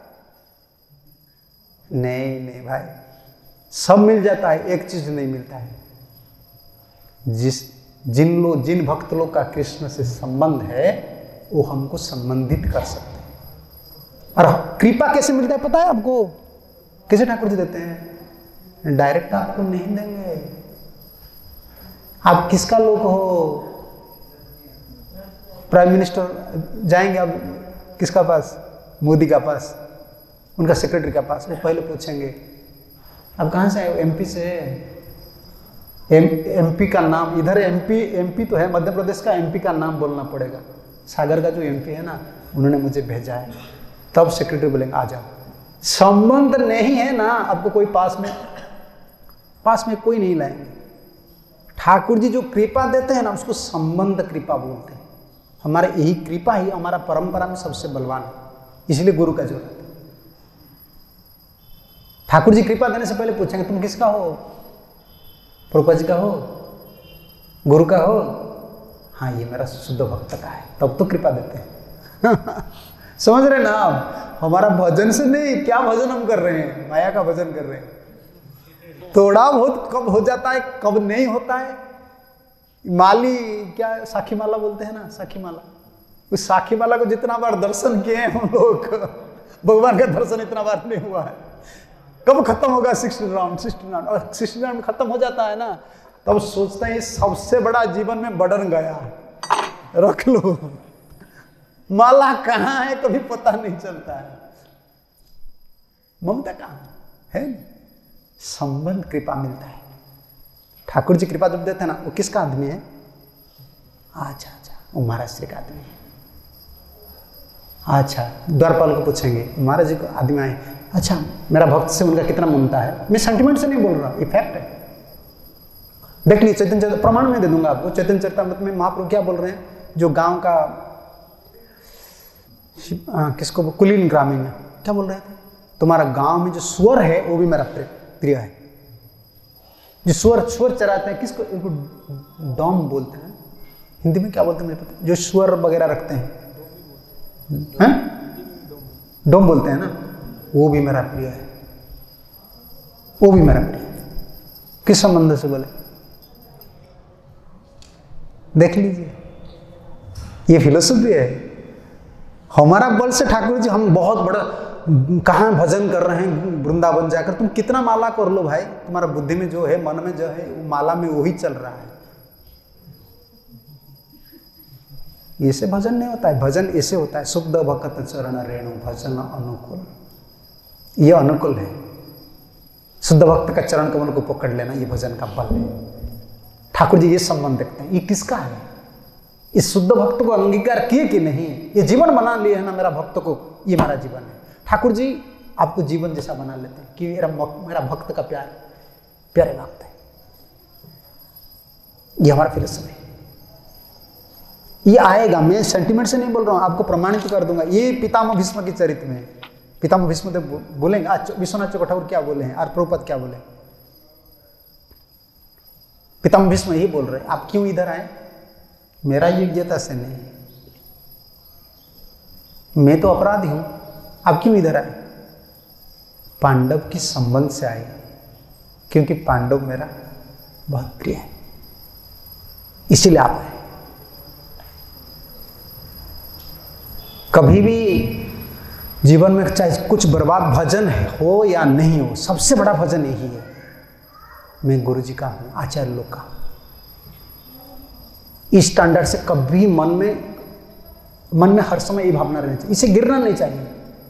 नहीं नहीं भाई, सब मिल जाता है, एक चीज नहीं मिलता है। जिस जिन लोग जिन भक्त लोग का कृष्ण से संबंध है वो हमको संबंधित कर सकते हैं। और कृपा कैसे मिलता है पता है आपको? कैसे ठाकुर जी देते हैं? डायरेक्ट आपको नहीं देंगे। आप किसका लोग हो? प्राइम मिनिस्टर जाएंगे आप किसका पास? मोदी का पास, उनका सेक्रेटरी का पास। वो पहले पूछेंगे आप कहाँ से आए? एमपी से। एम एमपी का नाम, इधर एमपी एमपी तो है, मध्य प्रदेश का एमपी का नाम बोलना पड़ेगा। सागर का जो एमपी है ना, उन्होंने मुझे भेजा है, तब सेक्रेटरी बोलेंगे आ जाओ। संबंध नहीं है ना आपको कोई पास में, पास में कोई नहीं लाएंगे। ठाकुर जी जो कृपा देते हैं ना, उसको संबंध कृपा बोलते हैं। हमारे यही कृपा ही हमारा परंपरा में सबसे बलवान है, इसलिए गुरु का जरूरत है। ठाकुर जी कृपा देने से पहले पूछेंगे तुम किसका हो? प्रभुपाद जी का हो? गुरु का हो? हाँ ये मेरा शुद्ध भक्त का है, तब तो कृपा देते हैं समझ रहे ना आप? हमारा भजन से नहीं, क्या भजन हम कर रहे हैं? माया का भजन कर रहे हैं। थोड़ा बहुत कब हो जाता है, कब नहीं होता है। माली क्या साखी माला बोलते हैं ना, साखी माला, उस साखी माला को जितना बार दर्शन किए हैं हम लोग, भगवान का दर्शन इतना बार नहीं हुआ है। कब खत्म होगा सिक्सटी राउंड, सिक्सटी राउंड, और सिक्सटी राउंड खत्म हो जाता है ना, तब सोचते हैं सबसे बड़ा जीवन में बर्डन गया, रख लो। माला कहाँ है कभी पता नहीं चलता है। ममता कहाँ है? संबंध कृपा मिलता है। ठाकुर जी कृपा जब देते हैं ना, वो किसका आदमी है? अच्छा अच्छा, वो महाराज श्री का आदमी है। अच्छा, द्वारपाल को पूछेंगे महाराज जी को आदमी आए, अच्छा मेरा भक्त से उनका कितना ममता है। मैं सेंटिमेंट से नहीं बोल रहा, ये फैक्ट है। देख लीजिए चैतन्य चरित प्रमाण में दे दूंगा आपको। चैतन्य चरितामृत में महाप्रभु क्या बोल रहे हैं? जो गांव का आ, किसको कुलीन ग्रामीण क्या बोल रहे थे? तुम्हारा गांव में जो सुअर है वो भी मेरा प्रिय है। जो सुअर सुअर चराते हैं, किसको? इनको डॉम बोलते हैं। हिंदी में क्या बोलते हैं मुझे पता। जो सुअर वगैरह रखते हैं, हैं? डोम बोलते हैं ना, वो भी मेरा प्रिय है, वो भी मेरा प्रिय है। किस संबंध से बोले? देख लीजिए, ये फिलोसफी है। हमारा बल से ठाकुर जी हम बहुत बड़ा कहाँ भजन कर रहे हैं, वृंदावन जाकर। तुम कितना माला कर लो भाई, तुम्हारा बुद्धि में जो है, मन में जो है, माला में वही चल रहा है। ऐसे भजन नहीं होता है। भजन ऐसे होता है, शुद्ध भक्त चरण रेणु भजन अनुकूल। ये अनुकूल है। शुद्ध भक्त का चरण कमल को पकड़ लेना, ये भजन का बल है। ठाकुर जी ये संबंध देखते हैं। ये किसका है? इस शुद्ध भक्त को अंगीकार किए कि नहीं? ये जीवन बना लिए है ना मेरा भक्त को, ये मेरा जीवन है। ठाकुर जी आपको जीवन जैसा बना लेते हैं कि मेरा मेरा भक्त का प्यार प्यारे भक्त है। ये हमारा फिलोसफी है। ये आएगा, मैं सेंटिमेंट से नहीं बोल रहा हूं, आपको प्रमाणित कर दूंगा। ये पितामह भीष्म के चरित्र में, पितामह भीष्म तो बोलेंगे। आज विश्वनाथ चौक ठाकुर क्या बोले हैं और प्रभुपाद क्या बोले? पितामह भीष्म यही बोल रहे हैं, आप क्यों इधर आए? मेरा योग्यता से नहीं, मैं तो अपराधी हूं, आप क्यों इधर आए? पांडव की संबंध से आए, क्योंकि पांडव मेरा बहुत प्रिय है, इसीलिए आप आए। कभी भी जीवन में चाहे कुछ बर्बाद भजन हो या नहीं हो, सबसे बड़ा भजन यही है, मैं गुरु जी का हूं, आचार्य लोग का। इस स्टैंडर्ड से कभी मन में मन में हर समय ये भावना रहनी चाहिए, इसे गिरना नहीं चाहिए।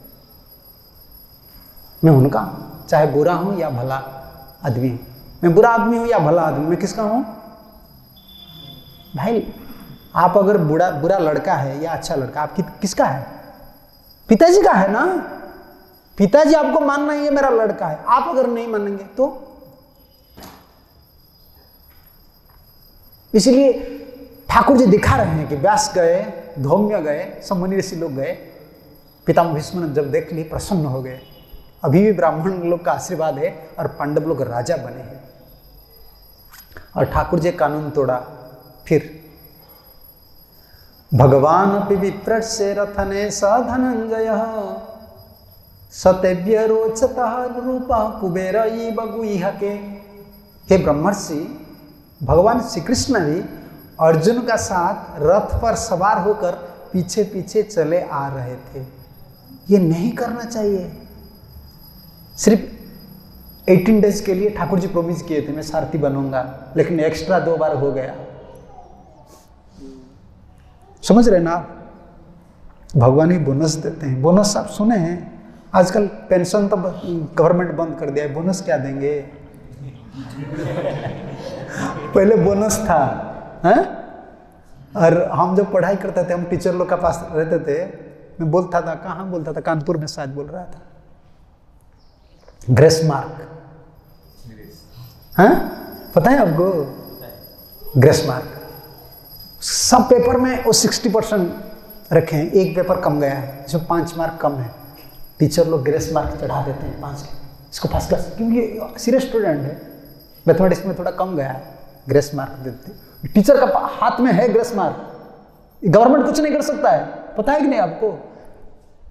मैं उनका हूं, चाहे बुरा हूं या भला आदमी हूं। मैं बुरा आदमी हूं या भला आदमी, मैं किसका हूं? भाई आप अगर बुरा बुरा लड़का है या अच्छा लड़का, आप कि, किसका है? पिताजी का है ना। पिताजी आपको मानना है ये मेरा लड़का है, आप अगर नहीं मानेंगे तो? इसलिए ठाकुर जी दिखा रहे हैं कि व्यास गए, धौम्य गए, सब मुनि ऋषि लोग गए, पितामह भीष्म ने जब देख लिए प्रसन्न हो गए। अभी भी ब्राह्मण लोग का आशीर्वाद है और पांडव लोग राजा बने हैं। और ठाकुर जी कानून तोड़ा। फिर भगवान अपि विप्र से रथने स धनंजय सतेव्य रोचतः रूपा कुबेर बगुइह के। हे ब्रह्मर्षि, भगवान श्री कृष्ण भी अर्जुन का साथ रथ पर सवार होकर पीछे पीछे चले आ रहे थे। ये नहीं करना चाहिए। सिर्फ अठारह डेज के लिए ठाकुर जी प्रोमिस किए थे मैं सारथी बनूंगा, लेकिन एक्स्ट्रा दो बार हो गया। समझ रहे ना? भगवान ही बोनस देते हैं। बोनस आप सुने हैं? आजकल पेंशन तो गवर्नमेंट बंद कर दिया है, बोनस क्या देंगे? पहले बोनस था, हैं? और हम जब पढ़ाई करते थे, हम टीचर लोग के पास रहते थे, मैं बोलता था, कहाँ बोलता था, कानपुर में शायद बोल रहा था, ग्रेस मार्क, हैं? पता है आपको? ग्रेस मार्क सब पेपर में वो सिक्सटी परसेंट रखे हैं, एक पेपर कम गया है, इसमें पाँच मार्क कम है, टीचर लोग ग्रेस मार्क चढ़ा देते हैं पाँच, इसको फर्स्ट क्लास, क्योंकि सीरियस स्टूडेंट है, मैथमेटिक्स में थोड़ा कम गया है, ग्रेस मार्क देते हैं। टीचर का हाथ में है ग्रेस मार्क, गवर्नमेंट कुछ नहीं कर सकता है, पता है कि नहीं आपको?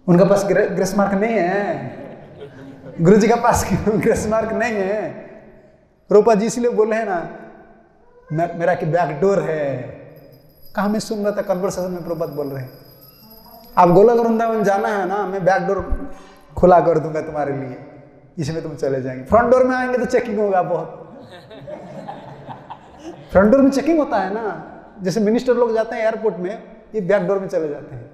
उनका पास ग्रेस मार्क नहीं है, गुरु जी का पास ग्रेस मार्क नहीं है। रूपा जी इसलिए बोले हैं ना मेरा कि बैकडोर है। कहाँ मैं सुन रहा था कन्वर्सेशन में प्रभुपाद बोल रहे हैं, आप गोलक वृंदावन जाना है ना, मैं बैकडोर खुला कर दूंगा तुम्हारे लिए, इसमें तुम चले जाएंगे। फ्रंट डोर में आएंगे तो चेकिंग होगा बहुत। फ्रंट डोर में चेकिंग होता है ना, जैसे मिनिस्टर लोग जाते हैं एयरपोर्ट में, ये बैक डोर में चले जाते हैं।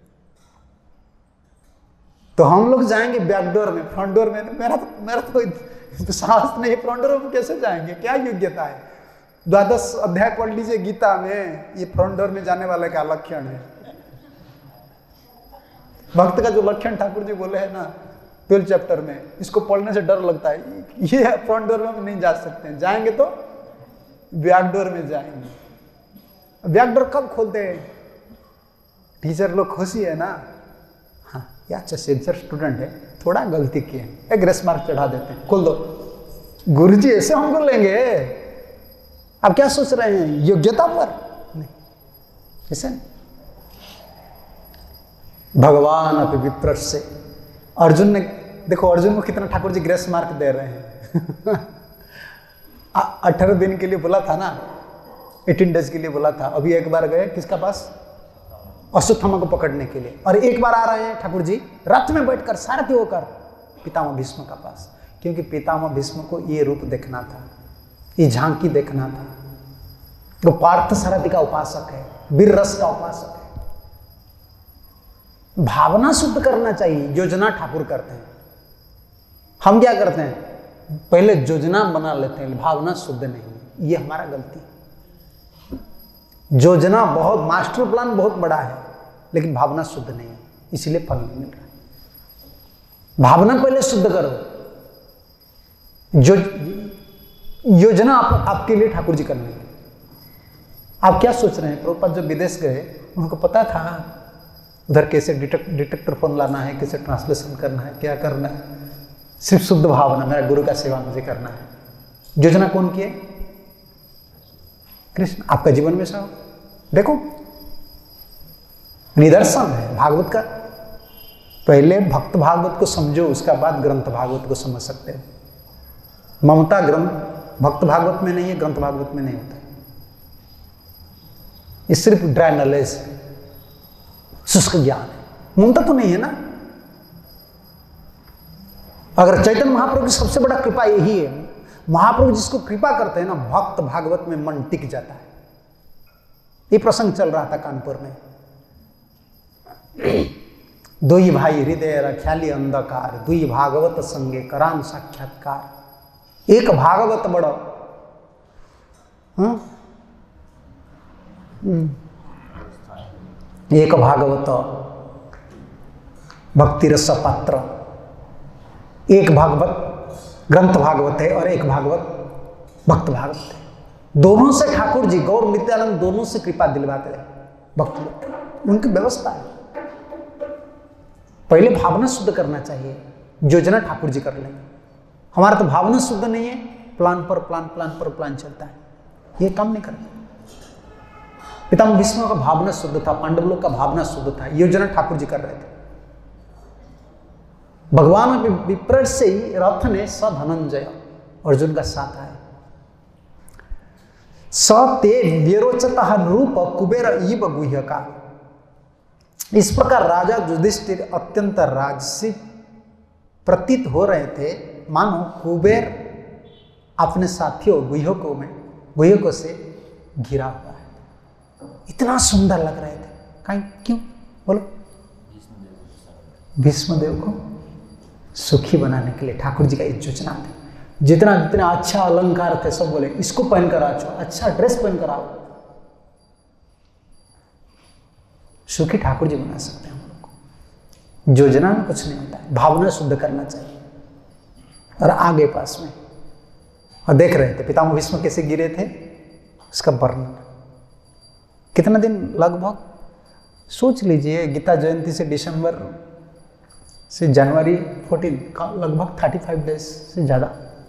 तो हम लोग जाएंगे बैक डोर में, फ्रंट डोर में मेरा तो मेरा तो साहस नहीं, फ्रंट डोर में कैसे जाएंगे, क्या योग्यता है। द्वादश अध्याय पढ़ लीजिए गीता में, ये फ्रंट डोर में जाने वाले का लक्षण है। भक्त का जो लक्षण ठाकुर जी बोले हैं ना ट्वेल्थ चैप्टर में, इसको पढ़ने से डर लगता है, ये फ्रंट डोर में नहीं जा सकते, जाएंगे तो बैक डोर में जाएंगे। बैक डोर कब खोलते हैं, टीचर लोग खुशी है ना, हाँ ये अच्छा सिंसियर स्टूडेंट है, थोड़ा गलती किए, एक ग्रेस मार्क चढ़ा देते हैं, खोल दो। गुरुजी ऐसे हमको लेंगे, आप क्या सोच रहे हैं योग्यता पर, नहीं ऐसे नहीं। भगवान अपि विप्र से, अर्जुन ने देखो, अर्जुन को कितना ठाकुर जी ग्रेस मार्क दे रहे हैं। अठारह दिन के लिए बोला था ना, अठारह डेज के लिए बोला था, अभी एक बार गए किसका पास, अश्वत्थामा को पकड़ने के लिए, और एक बार आ रहे हैं ठाकुर जी रथ में बैठकर सारथी होकर पितामह भीष्म का पास, क्योंकि पितामह भीष्म को ये रूप देखना था, ये झांकी देखना था। वो पार्थ सारथी का उपासक है, वीर रस का उपासक है। भावना शुद्ध करना चाहिए, योजना ठाकुर करते हैं, हम क्या करते हैं पहले योजना बना लेते हैं, भावना शुद्ध नहीं, ये हमारा गलती। योजना बहुत, मास्टर प्लान बहुत बड़ा है, लेकिन भावना शुद्ध नहीं है, इसलिए फल नहीं मिल रहा। भावना पहले शुद्ध करो, जो योजना आप, आपके लिए ठाकुर जी कर लेंगे। आप क्या सोच रहे हैं, प्रभुपाद जब विदेश गए उनको पता था उधर कैसे डिटेक्ट डिटेक्टर फोन लाना है, कैसे ट्रांसलेशन करना है, क्या करना है, सिर्फ शुद्ध भावना, मेरा गुरु का सेवा मुझे करना है। योजना कौन किए, कृष्ण। आपका जीवन में सब देखो निदर्शन है भागवत का। पहले भक्त भागवत को समझो, उसका बाद ग्रंथ भागवत को समझ सकते हो। ममता ग्रंथ भक्त भागवत में नहीं है, ग्रंथ भागवत में नहीं होता है, ये सिर्फ ड्राई नॉलेज है, शुष्क ज्ञान है, ममता तो नहीं है ना। अगर चैतन्य महाप्रभु की सबसे बड़ा कृपा यही है, महाप्रभु जिसको कृपा करते हैं ना, भक्त भागवत में मन टिक जाता है। ये प्रसंग चल रहा था कानपुर में, दुई भाई हृदय रख्याली अंधकार, दुई भागवत संगे कराम साक्षात्कार। एक भागवत बड़ो, एक भागवत भक्ति रस पात्र, एक भागवत ग्रंथ भागवत है और एक भागवत भक्त भागवत है। दोनों से ठाकुर जी गौर नित्यानंद दोनों से कृपा दिलवाते हैं भक्त लोग, उनकी व्यवस्था है। पहले भावना शुद्ध करना चाहिए, योजना ठाकुर जी कर लेंगे। हमारा तो भावना शुद्ध नहीं है, प्लान पर प्लान प्लान पर प्लान चलता है, ये काम नहीं करता। पितामह भीष्म का भावना शुद्ध था, पांडव लोग का भावना शुद्ध था, योजना ठाकुर जी कर रहे थे। भगवान विप्र से ही रथ ने स धनंजय अर्जुन का साथ आया। स ते व्यरोचतः रूप कुबेर इव गुह्य का। इस प्रकार राजा युधिष्ठिर अत्यंत राजसी प्रतीत हो रहे थे, मानो कुबेर अपने साथियों गुह्यकों में गुह्यकों से घिरा हुआ है। इतना सुंदर लग रहे थे, कहीं क्यों बोलो, भीष्मदेव को सुखी बनाने के लिए ठाकुर जी का एक योजना था। जितना जितना अच्छा अलंकार थे सब बोले इसको पहनकर आओ, अच्छा ड्रेस पहनकर आओ। सुखी ठाकुर जी बना सकते हैं हम लोग को। योजना में कुछ नहीं होता है, भावना शुद्ध करना चाहिए। और आगे पास में और देख रहे थे पितामह भीष्म कैसे गिरे थे, उसका वर्णन। कितना दिन, लगभग सोच लीजिए गीता जयंती से दिसंबर से जनवरी फोर्टीन का लगभग थर्टी फाइव डेज से ज़्यादा।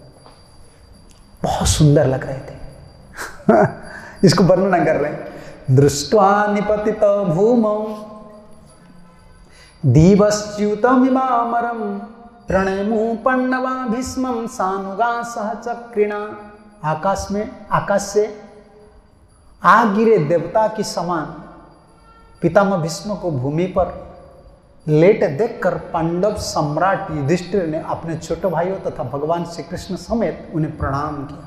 बहुत सुंदर लग रहे थे। इसको वर्णन कर रहे हैं। दृष्ट्वा निपतित भूमौ दीवश्च्युतमिमामरं प्रणयमु पण्डवा भीष्मं सानुगा सह चक्रिणा। आकाश में आकाश से आ गिरे देवता की समान पितामह भीष्म को भूमि पर लेट देखकर पांडव सम्राट युधिष्ठिर ने अपने छोटे भाइयों तथा भगवान श्री कृष्ण समेत उन्हें प्रणाम किया।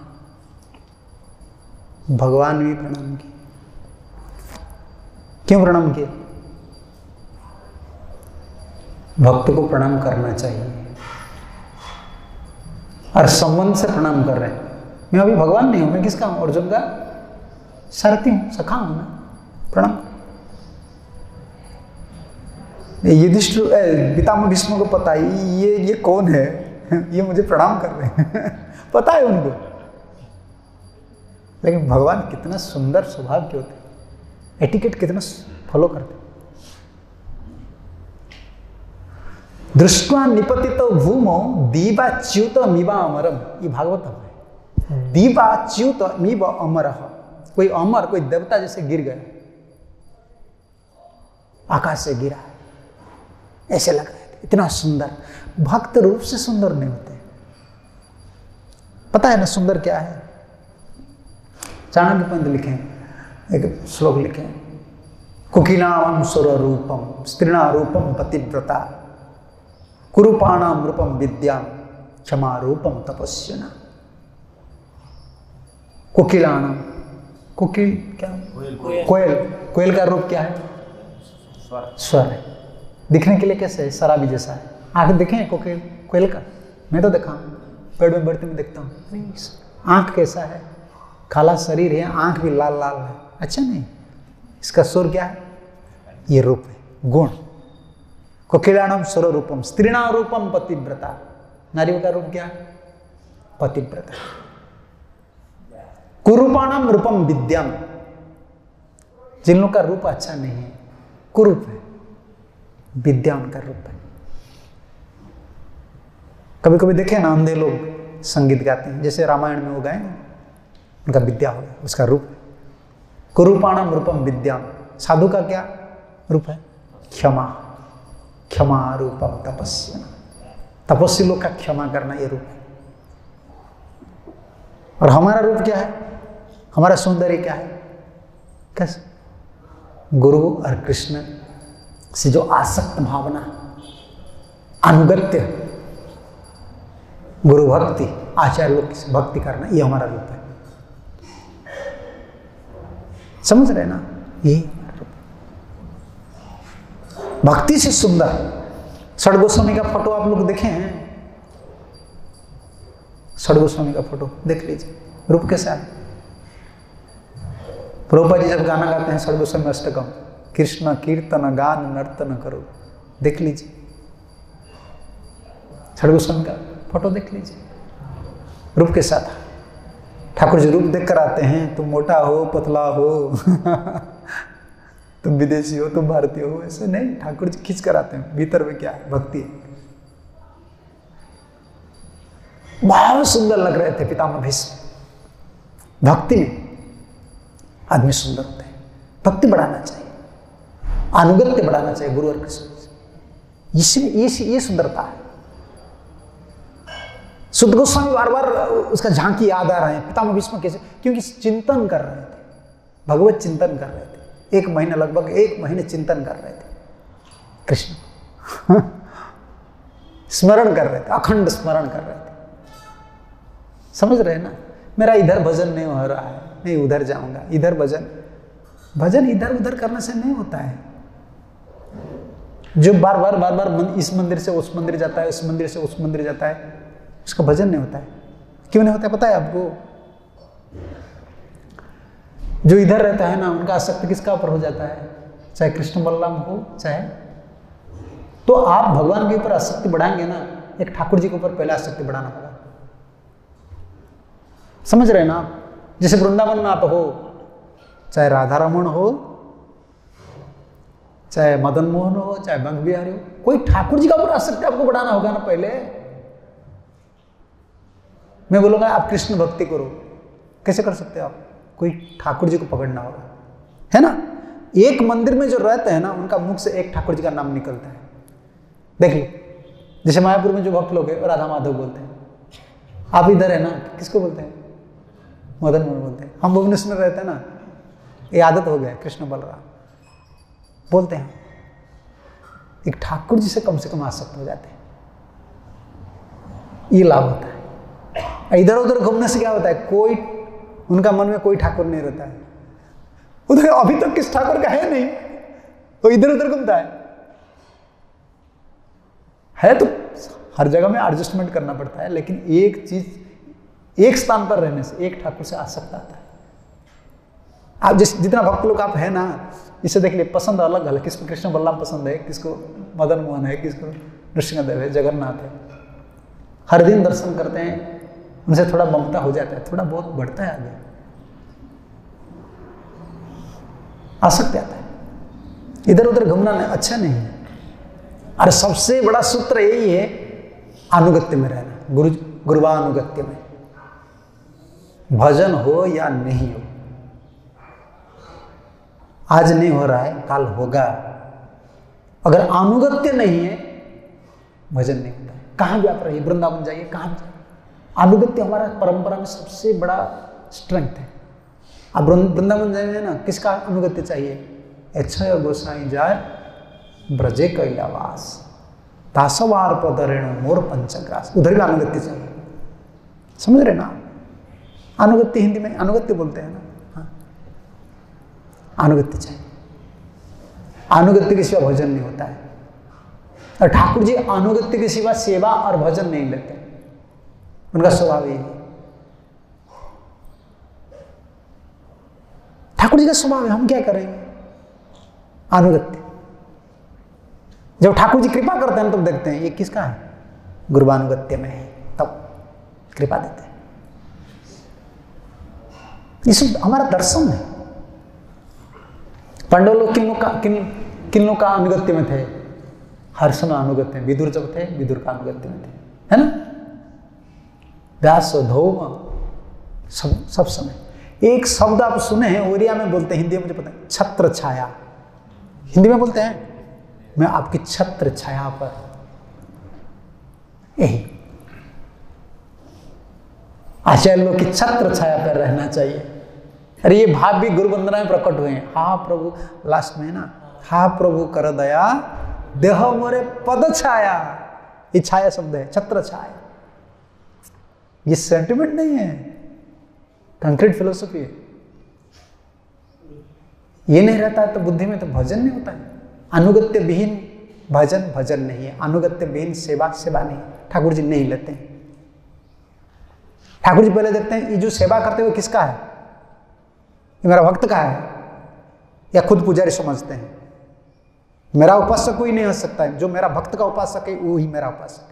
भगवान भी प्रणाम किए। क्यों प्रणाम किए? भक्त को प्रणाम करना चाहिए और संबंध से प्रणाम कर रहे हैं। मैं अभी भगवान नहीं हूं, मैं किसका हूं? अर्जुन का सारथी हूं, सखा हूं ना, प्रणाम। युधिष्ठिर पितामह भीष्म को पता है ये ये कौन है, ये मुझे प्रणाम कर रहे हैं पता है उनको। लेकिन भगवान कितना सुंदर स्वभाव के होते, एटिकेट कितना फॉलो करते। दृष्ट्वा निपतितो भूमौ दीवाच्युत मीवा अमरम, ये भागवत है। दीवाच्युत मीव अमरः, कोई अमर कोई देवता जैसे गिर गया, आकाश से गिरा, ऐसे लग रहे थे। इतना सुंदर, भक्त रूप से सुंदर नहीं होते। पता है ना सुंदर क्या है? चाणक्य पंत लिखे, एक श्लोक लिखे, कुकिलाम सुर रूपम स्त्रीणा रूपम पतिव्रता कुरूपाणाम रूपम विद्याम क्षमा रूपम तपस्विना। कोकिलानाम, कोकिल क्या? कोयल। कोयल का रूप क्या है? स्वर। स्वर है। दिखने के लिए कैसे है? शराबी जैसा है। आंख देखे हैं कोकिल कोयल का? मैं तो देखा हूँ, पेड़ में बढ़ते में देखता हूँ। आंख कैसा है? काला शरीर है, आंख भी लाल लाल है। अच्छा नहीं, इसका सुर क्या है? ये रूप है, गुण। कोकिलानाम सुर रूपम स्त्रीणाम रूपम पतिव्रता, नारियों का रूप क्या है? पतिव्रता। कुरूपाणाम रूपम विद्याम, जिन लोगों का रूप अच्छा नहीं है, कुरूप है, विद्या उनका रूप है। कभी कभी देखे ना अंधे लोग संगीत गाते हैं, जैसे रामायण में वो गाए, उनका विद्या हो गया, उसका रूप है। कुरूपाणाम रूपम विद्याम, साधु का क्या रूप है? क्षमा। क्षमा रूपम तपस्या, तपस्वी लोग का क्षमा करना ये रूप है। और हमारा रूप क्या है? हमारा सौंदर्य क्या है? कैसे? गुरु और कृष्ण से जो आसक्त भावना, अनुगत्य, गुरु भक्ति, आचार्य लोग से भक्ति करना, ये हमारा रूप है। समझ रहे ना? यही हमारा रूप। भक्ति से सुंदर षड गोस्वामी का फोटो आप लोग देखे हैं? षड गोस्वामी का फोटो देख लीजिए, रूप कैसा है। प्रभुपाद जी जब गाना गाते हैं षड गोस्वामी अष्टकम, कृष्ण कीर्तन गान नर्तन करो, देख लीजिए षड गोस्वामी का फोटो देख लीजिए, रूप के साथ। ठाकुर जी रूप देख कर आते हैं, तुम मोटा हो पतला हो तुम विदेशी हो तुम भारतीय हो, ऐसे नहीं, ठाकुर जी खींच कर आते हैं। भीतर में क्या है? भक्ति है। बहुत सुंदर लग रहे थे पितामह भीष्म। भक्ति में आदमी सुंदर होते हैं। भक्ति बढ़ाना चाहिए, अनुगत्य बढ़ाना चाहिए गुरु और कृष्ण। इसमें ये ये सुंदरता है। सुध गोस्वामी बार बार उसका झांकी याद आ रहे हैं, पितामह भीष्म कैसे, क्योंकि चिंतन कर रहे थे, भगवत चिंतन कर रहे थे। एक महीने लगभग एक महीने चिंतन कर रहे थे कृष्ण स्मरण कर रहे थे, अखंड स्मरण कर रहे थे। समझ रहे हैं ना? मेरा इधर भजन नहीं हो रहा है, मैं उधर जाऊंगा, इधर भजन भजन इधर उधर करने से नहीं होता है। जो बार बार बार बार इस मंदिर से उस मंदिर जाता है, उस मंदिर से उस मंदिर जाता है, उसका भजन नहीं होता है। क्यों नहीं होता है पता है आपको? जो इधर रहता है ना, उनका आसक्ति किसका ऊपर हो जाता है? चाहे कृष्ण बलराम हो, चाहे तो आप भगवान के ऊपर आसक्ति बढ़ाएंगे ना, एक ठाकुर जी के ऊपर पहले आसक्ति बढ़ाना होगा। समझ रहे हैं ना आप? जैसे वृंदावन में आप हो, चाहे राधा रमन हो, चाहे मदन मोहन हो, चाहे बंग बिहारी हो, कोई ठाकुर जी का ऊपर आसक्ति आपको बढ़ाना होगा ना पहले। मैं बोलूंगा आप कृष्ण भक्ति करो, कैसे कर सकते हो आप? कोई ठाकुर जी को पकड़ना होगा, है ना? एक मंदिर में जो रहते हैं ना, उनका मुख से एक ठाकुर जी का नाम निकलता है, देख लो, जैसे मायापुर में जो भक्त लोग हैं राधा माधव बोलते हैं, आप इधर है ना किसको बोलते हैं? मदन मोहन बोलते हैं। हम भुवनेश्वर में रहते हैं ना, ये आदत हो गया, कृष्ण बलराम बोलते हैं। एक ठाकुर जी से कम से कम आसक्त हो जाते हैं, ये लाभ होता है। इधर उधर घूमने से क्या होता है, कोई उनका मन में कोई ठाकुर नहीं रहता है, उधर अभी तक किस ठाकुर का है नहीं, वो इधर उधर घूमता है। है तो हर जगह में एडजस्टमेंट करना पड़ता है, लेकिन एक चीज, एक स्थान पर रहने से एक ठाकुर से आसक्त आता है। आप जिस जितना भक्त लोग आप है ना, इसे देख लिए, पसंद अलग अलग, किसको कृष्ण बलराम पसंद है, किसको मदन मोहन है, किसको नृसिंहदेव है, जगन्नाथ है। हर दिन दर्शन करते हैं, उनसे थोड़ा ममता हो जाता है, थोड़ा बहुत बढ़ता है आगे, आसक्त आता है। इधर उधर घूमना अच्छा नहीं है। और सबसे बड़ा सूत्र यही है, अनुगत्य में रहना, गुरु गुरुवानुगत्य में। भजन हो या नहीं हो, आज नहीं हो रहा है कल होगा। अगर अनुगत्य नहीं है, भजन नहीं होता है। कहां भी आप रहिए, वृंदावन जाइए, कहां भी जाइए, अनुगत्य हमारा परंपरा में सबसे बड़ा स्ट्रेंथ है। आप वृंदावन जाइए ना, किसका अनुगत्य चाहिए? अक्षय गोसाई जाय ब्रजे कैलावास, दासवार पदरेण मोर पंचग्रास, उधर भी अनुगत्य चाहिए। समझ रहे ना? अनुगत्य हिंदी में अनुगत्य बोलते हैं ना, हाँ, अनुगत्य चाहिए। अनुगत्य के सिवा भजन नहीं होता है। और ठाकुर जी अनुगत्य के सिवा सेवा और भजन नहीं लेते, उनका स्वभाव यही है। ठाकुर जी का स्वभाव है, हम क्या करेंगे? अनुगत्य। जब ठाकुर जी कृपा करते हैं तब देखते हैं ये किसका है, गुरुवानुगत्य में है, तब कृपा देते हैं। ये हमारा दर्शन है। पांडव लोग किन लोग का किन किन लोग का अनुगत्य में थे? हर समय अनुगत्य में। विदुर जब थे, विदुर का अनुगत्य में थे, है ना? व्यास, धौम, सब सब समय। एक शब्द आप सुने हैं, ओरिया में बोलते हैं, हिंदी में मुझे पता है, छत्र छाया। हिंदी में बोलते हैं, मैं आपकी छत्र छाया पर, यही आचार्य लोग की छत्र छाया पर रहना चाहिए। अरे ये भाव भी गुरु वंदना में प्रकट हुए हैं। हा प्रभु, लास्ट में ना, हा प्रभु कर दया देह मोरे पद छाया, ये छाया शब्द है, छत्र छाया। ये सेंटिमेंट नहीं है, कंक्रीट फिलोसफी है। ये नहीं रहता है तो बुद्धि में तो भजन नहीं होता है। अनुगत्य विहीन भजन भजन नहीं है, अनुगत्य विहीन सेवा सेवा नहीं। ठाकुर जी नहीं लेते हैं। ठाकुर जी पहले देखते हैं ये जो सेवा करते हुए किसका है, ये मेरा भक्त का है या खुद पुजारी समझते हैं। मेरा उपासक कोई नहीं हो सकता है, जो मेरा भक्त का उपासक है वो ही मेरा उपासक है।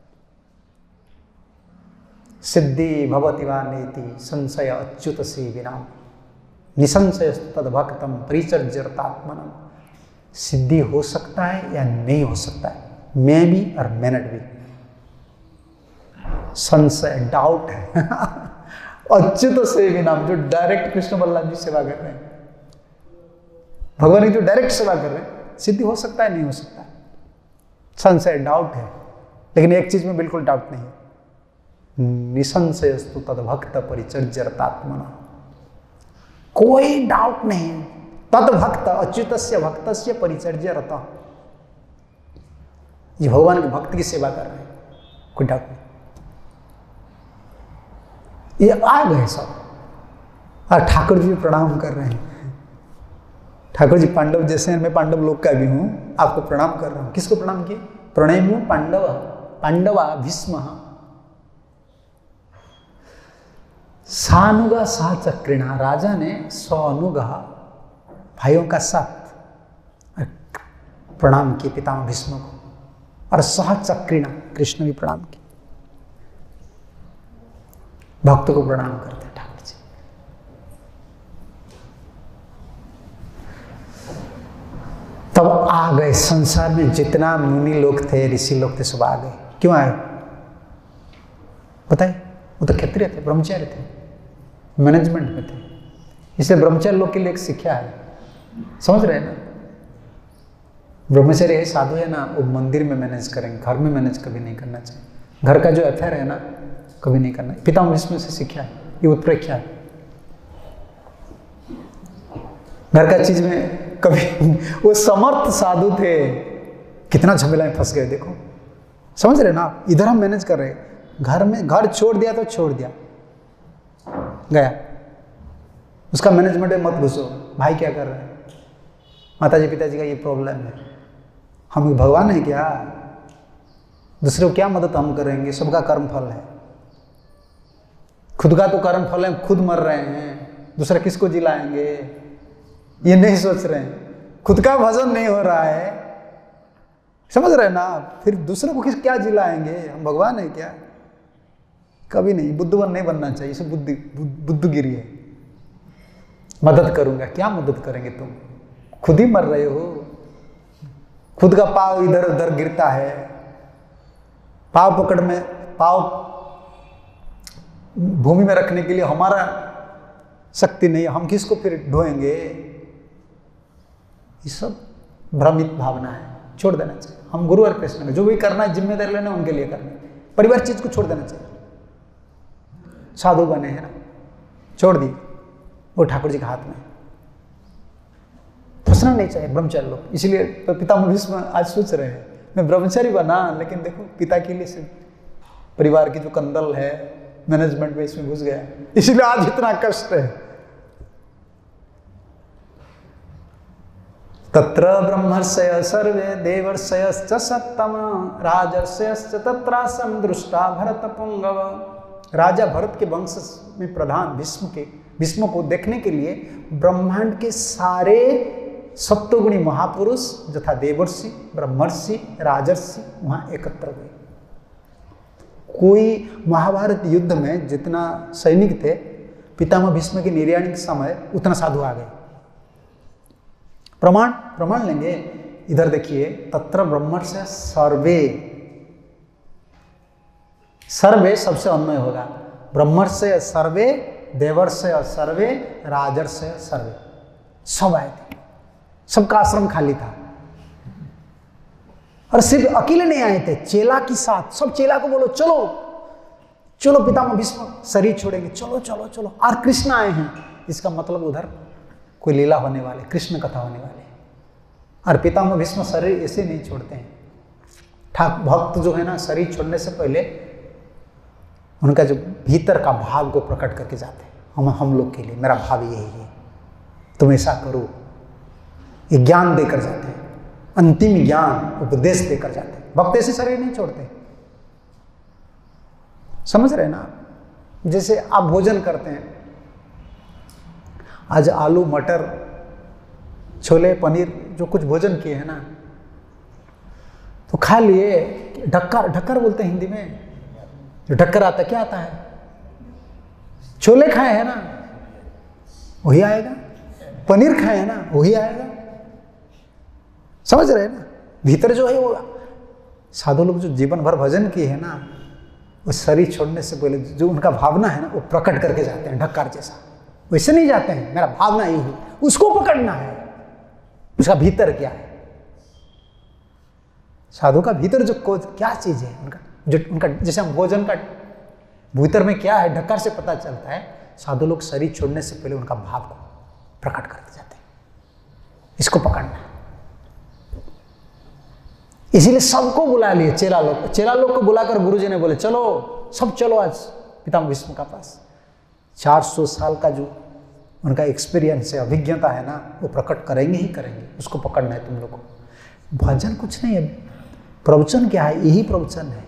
सिद्धि भवति वा नेति संशय अच्युत से विना निसंशय तद भक्तम परिचर्यतात्मनम। सिद्धि हो सकता है या नहीं हो सकता है, मैं भी और मेनट भी। संशय, डाउट है अच्युत से विना, जो डायरेक्ट कृष्ण बल्लभ जी सेवा कर रहे हैं, भगवान की जो डायरेक्ट सेवा कर रहे हैं, सिद्धि हो सकता है नहीं हो सकता है, संशय डाउट है। लेकिन एक चीज में बिल्कुल डाउट नहीं है, निसंशयस्तु तद भक्त परिचर्यतात्मना। कोई डाउट नहीं, तद भक्त अच्युतस्य भक्तस्य परिचर्यरता। ये भगवान के भक्त की सेवा कर रहे हैं, कोई डाउट नहीं। ये आ गए सब, और ठाकुर जी प्रणाम कर रहे हैं। ठाकुर जी पांडव जैसे हैं, मैं पांडव लोग का भी हूं, आपको प्रणाम कर रहा हूं। किसको प्रणाम किए? प्रणयमु पांडव पांडवा भीष्म सानुगा सा चक्रिणा। राजा ने स्वानुगा भाइयों का साथ प्रणाम किए पितामह भीष्म को, और सह चक्रिणा कृष्ण भी प्रणाम किए। भक्त को प्रणाम करते हैं ठाकुर जी। तब आ गए संसार में जितना मुनि लोग थे, ऋषि लोग थे, सब आ गए। क्यों आए बताइए? वो तो क्षत्रिय थे, ब्रह्मचारी थे, मैनेजमेंट में थे, इसलिए ब्रह्मचारी लोग के लिए एक शिक्षा है। समझ रहे हैं ना? ब्रह्मचर्य है, साधु है ना, वो मंदिर में मैनेज करेंगे, घर में मैनेज कभी नहीं करना चाहिए। घर का जो अफेयर है ना कभी नहीं करना। पितामह भीष्म से सीखा है, ये उत्प्रेक्षा है। घर का चीज में कभी वो समर्थ साधु थे, कितना झमेला में फंस गए देखो, समझ रहे ना आप। इधर हम मैनेज कर रहे, घर में घर छोड़ दिया तो छोड़ दिया, गया, उसका मैनेजमेंट में मत घुसो। भाई क्या कर रहे हैं, माताजी पिताजी का ये प्रॉब्लम है, हम भगवान है क्या, दूसरे को क्या मदद हम करेंगे, सबका कर्म फल है, खुद का तो कर्म फल है, खुद मर रहे हैं, दूसरा किसको जिलाएंगे, ये नहीं सोच रहे हैं। खुद का भजन नहीं हो रहा है, समझ रहे हैं ना, फिर दूसरे को किस क्या जिलाएंगे, हम भगवान है क्या, कभी नहीं। बुद्धवन नहीं बनना चाहिए, इसे बुद्धि बुद्धगिरी है। मदद करूंगा, क्या मदद करेंगे तुम, खुद ही मर रहे हो, खुद का पाव इधर उधर गिरता है, पाव पकड़ में पाव भूमि में रखने के लिए हमारा शक्ति नहीं है, हम किसको फिर ढोएंगे। ये सब भ्रमित भावना है, छोड़ देना चाहिए। हम गुरु और कृष्ण में जो भी करना है, जिम्मेदारी लेना उनके लिए करना है, परिवार चीज को छोड़ देना चाहिए। साधु बने हैं ना, छोड़ दिए, वो ठाकुर जी के हाथ में, फंसना नहीं चाहिए ब्रह्मचारी लोग। इसलिए तो पितामह भीष्म आज सोच रहे हैं मैं ब्रह्मचारी बना, लेकिन देखो पिता के लिए सिर्फ परिवार की जो कंदल है मैनेजमेंट में इसमें घुस गया, इसलिए आज इतना कष्ट है। तत्र ब्रह्मर्षय सर्वे देवर्षयश्च सत्तम राजर्षयश्च तत्रासं दृष्टा भरत पुंगव। राजा भरत के वंश में प्रधान भीष्म के भीष्म को देखने के लिए ब्रह्मांड के सारे सप्तगुणी महापुरुष तथा देवर्षि, ब्रह्मर्षि, राजर्षि वहां एकत्र हुए। कोई महाभारत युद्ध में जितना सैनिक थे, पितामह भीष्म के निर्याण के समय उतना साधु आ गए। प्रमाण प्रमाण लेंगे, इधर देखिए, तत्र ब्रह्मर्षय सर्वे, सर्वे सबसे अन्वय होगा, ब्रह्मर्षय सर्वे, देवर्षय सर्वे, राजर्षय सर्वे, सब आए थे, सबका आश्रम खाली था। और सिर्फ अकेले नहीं आए थे, चेला के साथ, सब चेला को बोलो चलो चलो पितामह भीष्म शरीर छोड़ेंगे, चलो चलो चलो। और कृष्ण आए हैं, इसका मतलब उधर कोई लीला होने वाले, कृष्ण कथा होने वाले। और पितामह भीष्म शरीर ऐसे नहीं छोड़ते हैं। ठाक भक्त जो है ना, शरीर छोड़ने से पहले उनका जो भीतर का भाव को प्रकट करके जाते हैं। हम हम लोग के लिए मेरा भाव यही है, तुम ऐसा करो, ये ज्ञान देकर जाते हैं, अंतिम ज्ञान उपदेश देकर जाते हैं। भक्त ऐसे शरीर नहीं छोड़ते, समझ रहे हैं ना। जैसे आप भोजन करते हैं, आज आलू मटर छोले पनीर जो कुछ भोजन किए हैं ना, तो खा लिए, ढक्कर ढक्कर बोलते हैं हिंदी में, जो ढक्कर आता क्या आता है, छोले खाए हैं ना वही आएगा, पनीर खाए हैं ना वही आएगा, समझ रहे हैं ना। भीतर जो है वो साधु लोग जो जीवन भर भजन किए हैं ना, वो शरीर छोड़ने से पहले जो उनका भावना है ना, वो प्रकट करके जाते हैं ढक्कर जैसा। वैसे नहीं जाते हैं, मेरा भावना यही है, उसको पकड़ना है, उसका भीतर क्या है। साधु का भीतर जो क्या चीज है उनका, जो उनका जैसे हम भोजन का भीतर में क्या है ढक्कर से पता चलता है, साधु लोग शरीर छोड़ने से पहले उनका भाव को प्रकट करते जाते हैं, इसको पकड़ना है। इसीलिए सबको बुला लिए, चेला लोग चेला लोग को बुलाकर गुरुजी ने बोले चलो सब चलो आज पितामह भीष्म का पास। चार सौ साल का जो उनका एक्सपीरियंस है, अभिज्ञता है ना, वो प्रकट करेंगे ही करेंगे, उसको पकड़ना है तुम लोग को। भजन कुछ नहीं है, प्रवचन क्या है, यही प्रवचन है।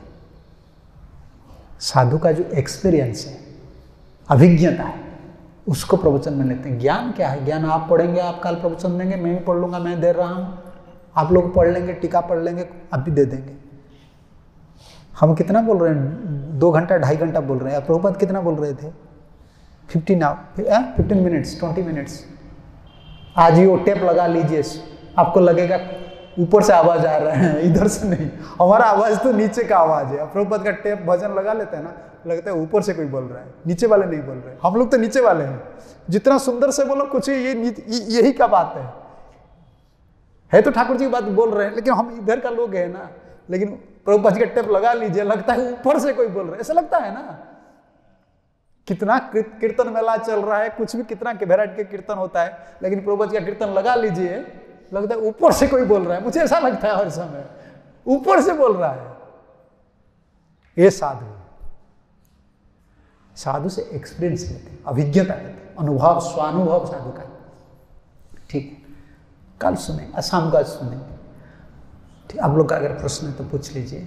साधु का जो एक्सपीरियंस है, अभिज्ञता है, उसको प्रवचन में लेते हैं। ज्ञान क्या है, ज्ञान आप पढ़ेंगे, आप कल प्रवचन देंगे, मैं भी पढ़ लूंगा, मैं दे रहा हूँ, आप लोग पढ़ लेंगे, टीका पढ़ लेंगे, आप भी दे देंगे। हम कितना बोल रहे हैं, दो घंटा ढाई घंटा बोल रहे हैं। प्रभुपाद कितना बोल रहे थे, fifteen fifteen minutes twenty minutes. आज ही वो टेप लगा लीजिए, आपको लगेगा ऊपर से आवाज आ रहा है, इधर से नहीं। हमारा आवाज तो नीचे का आवाज है। प्रभुपाद का टेप भजन लगा लेते हैं ना, लगता है ऊपर से कोई बोल रहा है, नीचे वाले नहीं बोल रहे। हम लोग तो नीचे वाले हैं, जितना सुंदर से बोलो कुछ, ये यही क्या बात है, है तो ठाकुर जी की बात बोल रहे हैं, लेकिन हम इधर का लोग हैं ना, लेकिन प्रभुपाद का टेप लगा लीजिए, लगता है ऊपर से कोई बोल रहा है, ऐसा लगता है ना। कितना कीर्तन मेला चल रहा है, कुछ भी कितना के वैरायटी के कीर्तन होता है, लेकिन प्रभुपाद का कीर्तन लगा लीजिए, लगता है ऊपर से कोई बोल रहा है। मुझे ऐसा लगता है हर समय ऊपर से बोल रहा है। ये साधु साधु से एक्सपीरियंस लेते हैं, अभिज्ञता लेते हैं, अनुभव स्वानुभव साधु का। ठीक है, कल सुने, शाम का सुने। ठीक, आप लोग का अगर प्रश्न है तो पूछ लीजिए।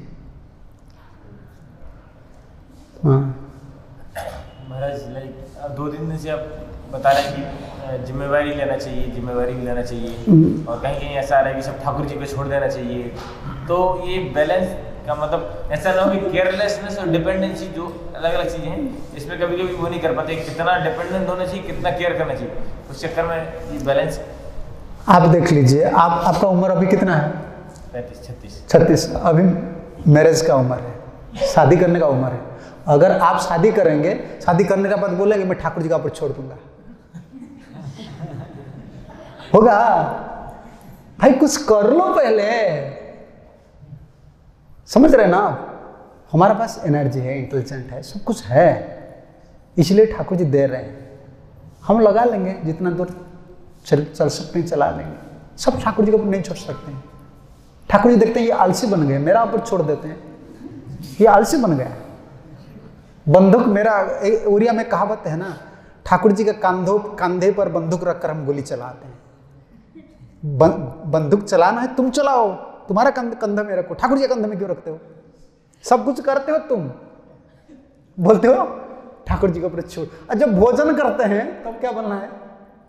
हाँ महाराज, लाइक अब दो दिन से आप बता रहे हैं कि जिम्मेवारी लेना चाहिए, जिम्मेवारी भी लेना चाहिए, और कहीं कहीं ऐसा आ रहा है कि सब ठाकुर जी पे छोड़ देना चाहिए। तो ये बैलेंस का मतलब ऐसा ना हो कि केयरलेसनेस और डिपेंडेंसी जो अलग अलग चीज़ें हैं, इसमें कभी कभी वो नहीं कर पाते, कितना डिपेंडेंट होना चाहिए, कितना केयर करना चाहिए, उस चक्कर में ये बैलेंस। आप देख लीजिए, आप आपका उम्र अभी कितना है? पैंतीस छत्तीस छत्तीस। अभी मैरिज का उम्र है, शादी करने का उम्र है। अगर आप शादी करेंगे, शादी करने का बाद बोलेंगे मैं ठाकुर जी का ऊपर छोड़ दूंगा, होगा? भाई कुछ कर लो पहले, समझ रहे ना आप? हमारे पास एनर्जी है, इंटेलिजेंट है, सब कुछ है, इसलिए ठाकुर जी दे रहे हैं। हम लगा लेंगे, जितना दूर चल चल सकते हैं चला लेंगे। सब ठाकुर जी को नहीं छोड़ सकते हैं। ठाकुर जी देखते हैं ये आलसी बन गए, मेरा ऊपर छोड़ देते हैं, ये आलसी बन गया। बंदूक मेरा, उड़िया में कहावत है ना, ठाकुर जी के कंधों कंधे पर बंदूक रखकर हम गोली चलाते हैं। बंदूक चलाना है तुम चलाओ, तुम्हारा कंध कंधा में रखो, ठाकुर जी कंधे में क्यों रखते हो? सब कुछ करते हो तुम, बोलते हो ठाकुर जी के ऊपर छोड़। और जब भोजन करते हैं तब क्या बनना है?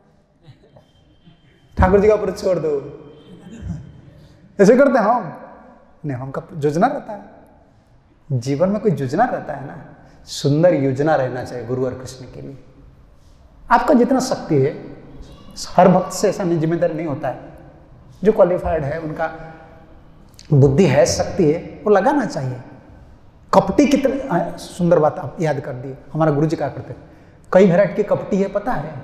ठाकुर जी का ऊपर छोड़ दो। ऐसे करते हैं हम? नहीं, हमका योजना रहता है, जीवन में कोई योजना रहता है ना, सुंदर योजना रहना चाहिए गुरु और कृष्ण के लिए। आपका जितना शक्ति है, हर भक्त से ऐसा नहीं जिम्मेदारी नहीं होता है। जो क्वालिफाइड है, उनका बुद्धि है, शक्ति है, वो लगाना चाहिए। कपटी कितने सुंदर बात आप याद कर दिए, हमारा गुरु जी क्या करते हैं, कई वैरायटी की कपटी है, पता है?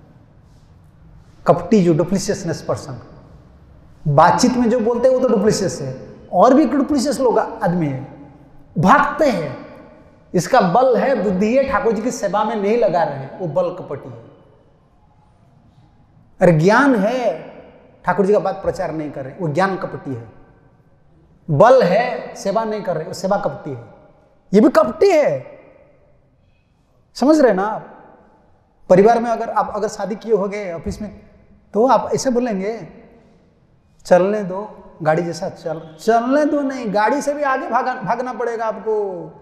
कपटी जो डुप्लीशियसनेस पर्सन, बातचीत में जो बोलते हैं वो तो डुप्लीशियस है, और भी डुप्लीशियस लोग आदमी है, भागते हैं। इसका बल है, बुद्धि है, ठाकुर जी की सेवा में नहीं लगा रहे, वो बल कपटी है। अरे ज्ञान है, ठाकुर जी का बात प्रचार नहीं कर रहे, वो ज्ञान कपटी है। बल है, सेवा नहीं कर रहे, वो सेवा कपटी है। ये भी कपटी है, समझ रहे ना आप? परिवार में अगर आप अगर शादी किए हो गए ऑफिस में, तो आप ऐसे बोलेंगे चलने दो, गाड़ी जैसा चल चलने दो, नहीं, गाड़ी से भी आगे भागा भागना पड़ेगा आपको।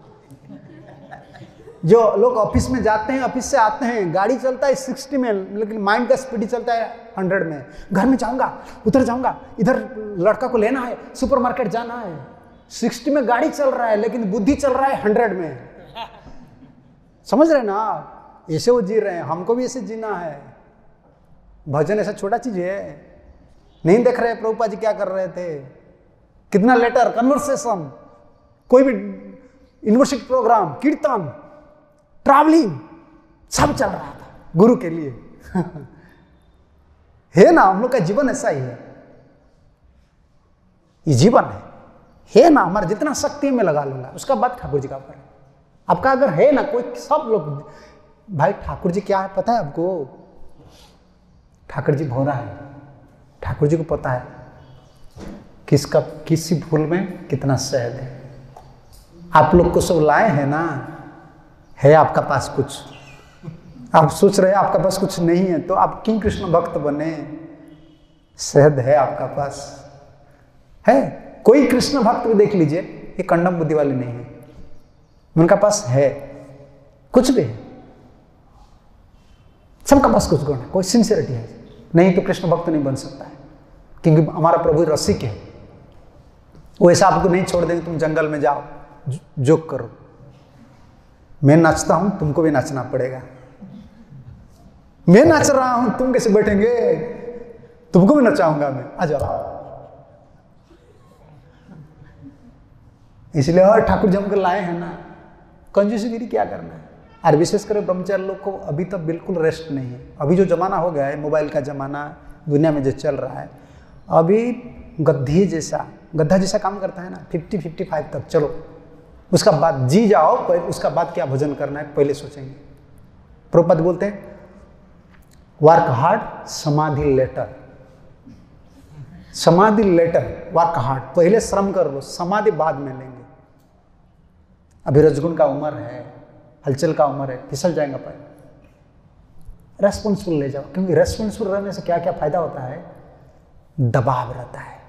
जो लोग ऑफिस में जाते हैं, ऑफिस से आते हैं, गाड़ी चलता है सिक्सटी में, लेकिन माइंड का स्पीड चलता है हंड्रेड में। घर में जाऊंगा, उधर जाऊंगा, इधर लड़का को लेना है, सुपरमार्केट जाना है, सिक्सटी में गाड़ी चल रहा है, लेकिन बुद्धि चल रहा है हंड्रेड में। समझ रहे ना? ऐसे वो जी रहे हैं, हमको भी ऐसे जीना है। भजन ऐसा छोटा चीज है, नहीं देख रहे प्रभुपाद जी क्या कर रहे थे, कितना लेटर, कन्वर्सेशन, कोई भी यूनिवर्सिटी प्रोग्राम, कीर्तन, ट्रैवलिंग, सब चल रहा था गुरु के लिए। है ना? हम लोग का जीवन ऐसा ही है, ये जीवन है, है ना? हमारा जितना शक्ति में लगा लूंगा, उसका बात ठाकुर जी का ऊपर है। आपका अगर है ना कोई, सब लोग, भाई ठाकुर जी क्या है पता है आपको? ठाकुर जी भोरा है, ठाकुर जी को पता है किसका किसी फूल में कितना शहद है। आप लोग को सब लाए हैं ना, है आपका पास कुछ, आप सोच रहे हैं आपका पास कुछ नहीं है, तो आप क्यों कृष्ण भक्त बने? शहद है आपका पास, है। कोई कृष्ण भक्त भी देख लीजिए, ये कंडम बुद्धि वाले नहीं है, उनका पास है, कुछ भी है, सबका पास कुछ गुण है, कोई सिंसियरिटी है, नहीं तो कृष्ण भक्त नहीं बन सकता है, क्योंकि हमारा प्रभु रसिक है। वो ऐसा आपको नहीं छोड़ देंगे तुम जंगल में जाओ जोक करो, मैं नाचता हूं तुमको भी नाचना पड़ेगा, मैं नाच रहा हूं तुम कैसे बैठेंगे, तुमको भी नचाऊंगा मैं, आ जाओ। इसलिए और ठाकुर जी हमको लाए हैं ना, कंजूसीगिरी क्या करना है। और विशेषकर ब्रह्मचारी लोग को अभी तक बिल्कुल रेस्ट नहीं है। अभी जो जमाना हो गया है, मोबाइल का जमाना, दुनिया में जो चल रहा है, अभी गद्दी जैसा गद्दा जैसा काम करता है ना, फिफ्टी फिफ्टी फाइव तक चलो, उसका बाद जी जाओ, उसका बाद क्या भजन करना है पहले सोचेंगे। प्रभुपाद बोलते हैं work hard samadhi later, samadhi later work hard, पहले श्रम कर लो, समाधि बाद में लेंगे। अभी रजगुण का उम्र है, हलचल का उम्र है, फिसल जाएगा पहले। रेस्पॉन्सिबल ले जाओ, क्योंकि रेस्पॉन्सिबल रहने से क्या क्या फायदा होता है, दबाव रहता है।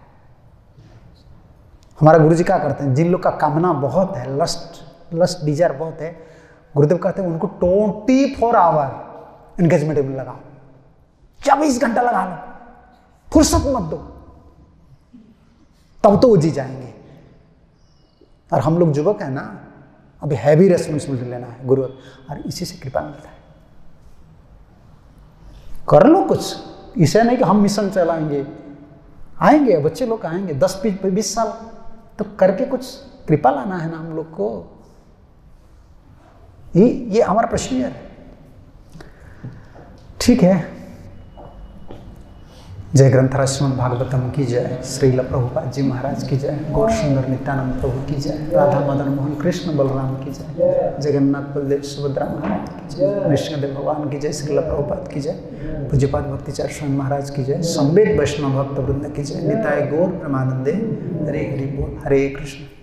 हमारा गुरुजी क्या करते हैं, जिन लोग का कामना बहुत है, लस्ट लस्ट डिजायर बहुत है, गुरुदेव कहते हैं उनको ट्वेंटी फोर आवर एंगेजमेंट में लगाओ, चौबीस घंटा लगा लो, फुर्सत मत दो, तब तो वो जी जाएंगे। और हम लोग युवक है ना, अभी हैवी रेस्पॉन्सिबिलिटी लेना है गुरु, और इसी से कृपा मिलता है। कर लो कुछ, इसे नहीं कि हम मिशन चलाएंगे, आएंगे बच्चे लोग आएंगे दस बीस साल, तो करके कुछ कृपा लाना है ना हम लोग को। ये ये हमारा प्रोसीजर है, ठीक है। जय ग्रंथराज श्रीमद् भागवतम की जय, श्रील प्रभुपाद जी महाराज की जय, गौर सुंदर नित्यानंद प्रभु की जय, राधा मदन मोहन कृष्ण बलराम की जय, जगन्नाथ बलदेव सुभद्रा महाराज की जय, नृसिंहदेव भगवान की जय, श्रील प्रभुपाद की जय, पूज्यपाद भक्तिचार्य स्वामी महाराज की जय, संवेद वैष्णव भक्त वृंद की जय, निताय गौर प्रेमानंदे, हरे हरि बोल, हरे कृष्ण।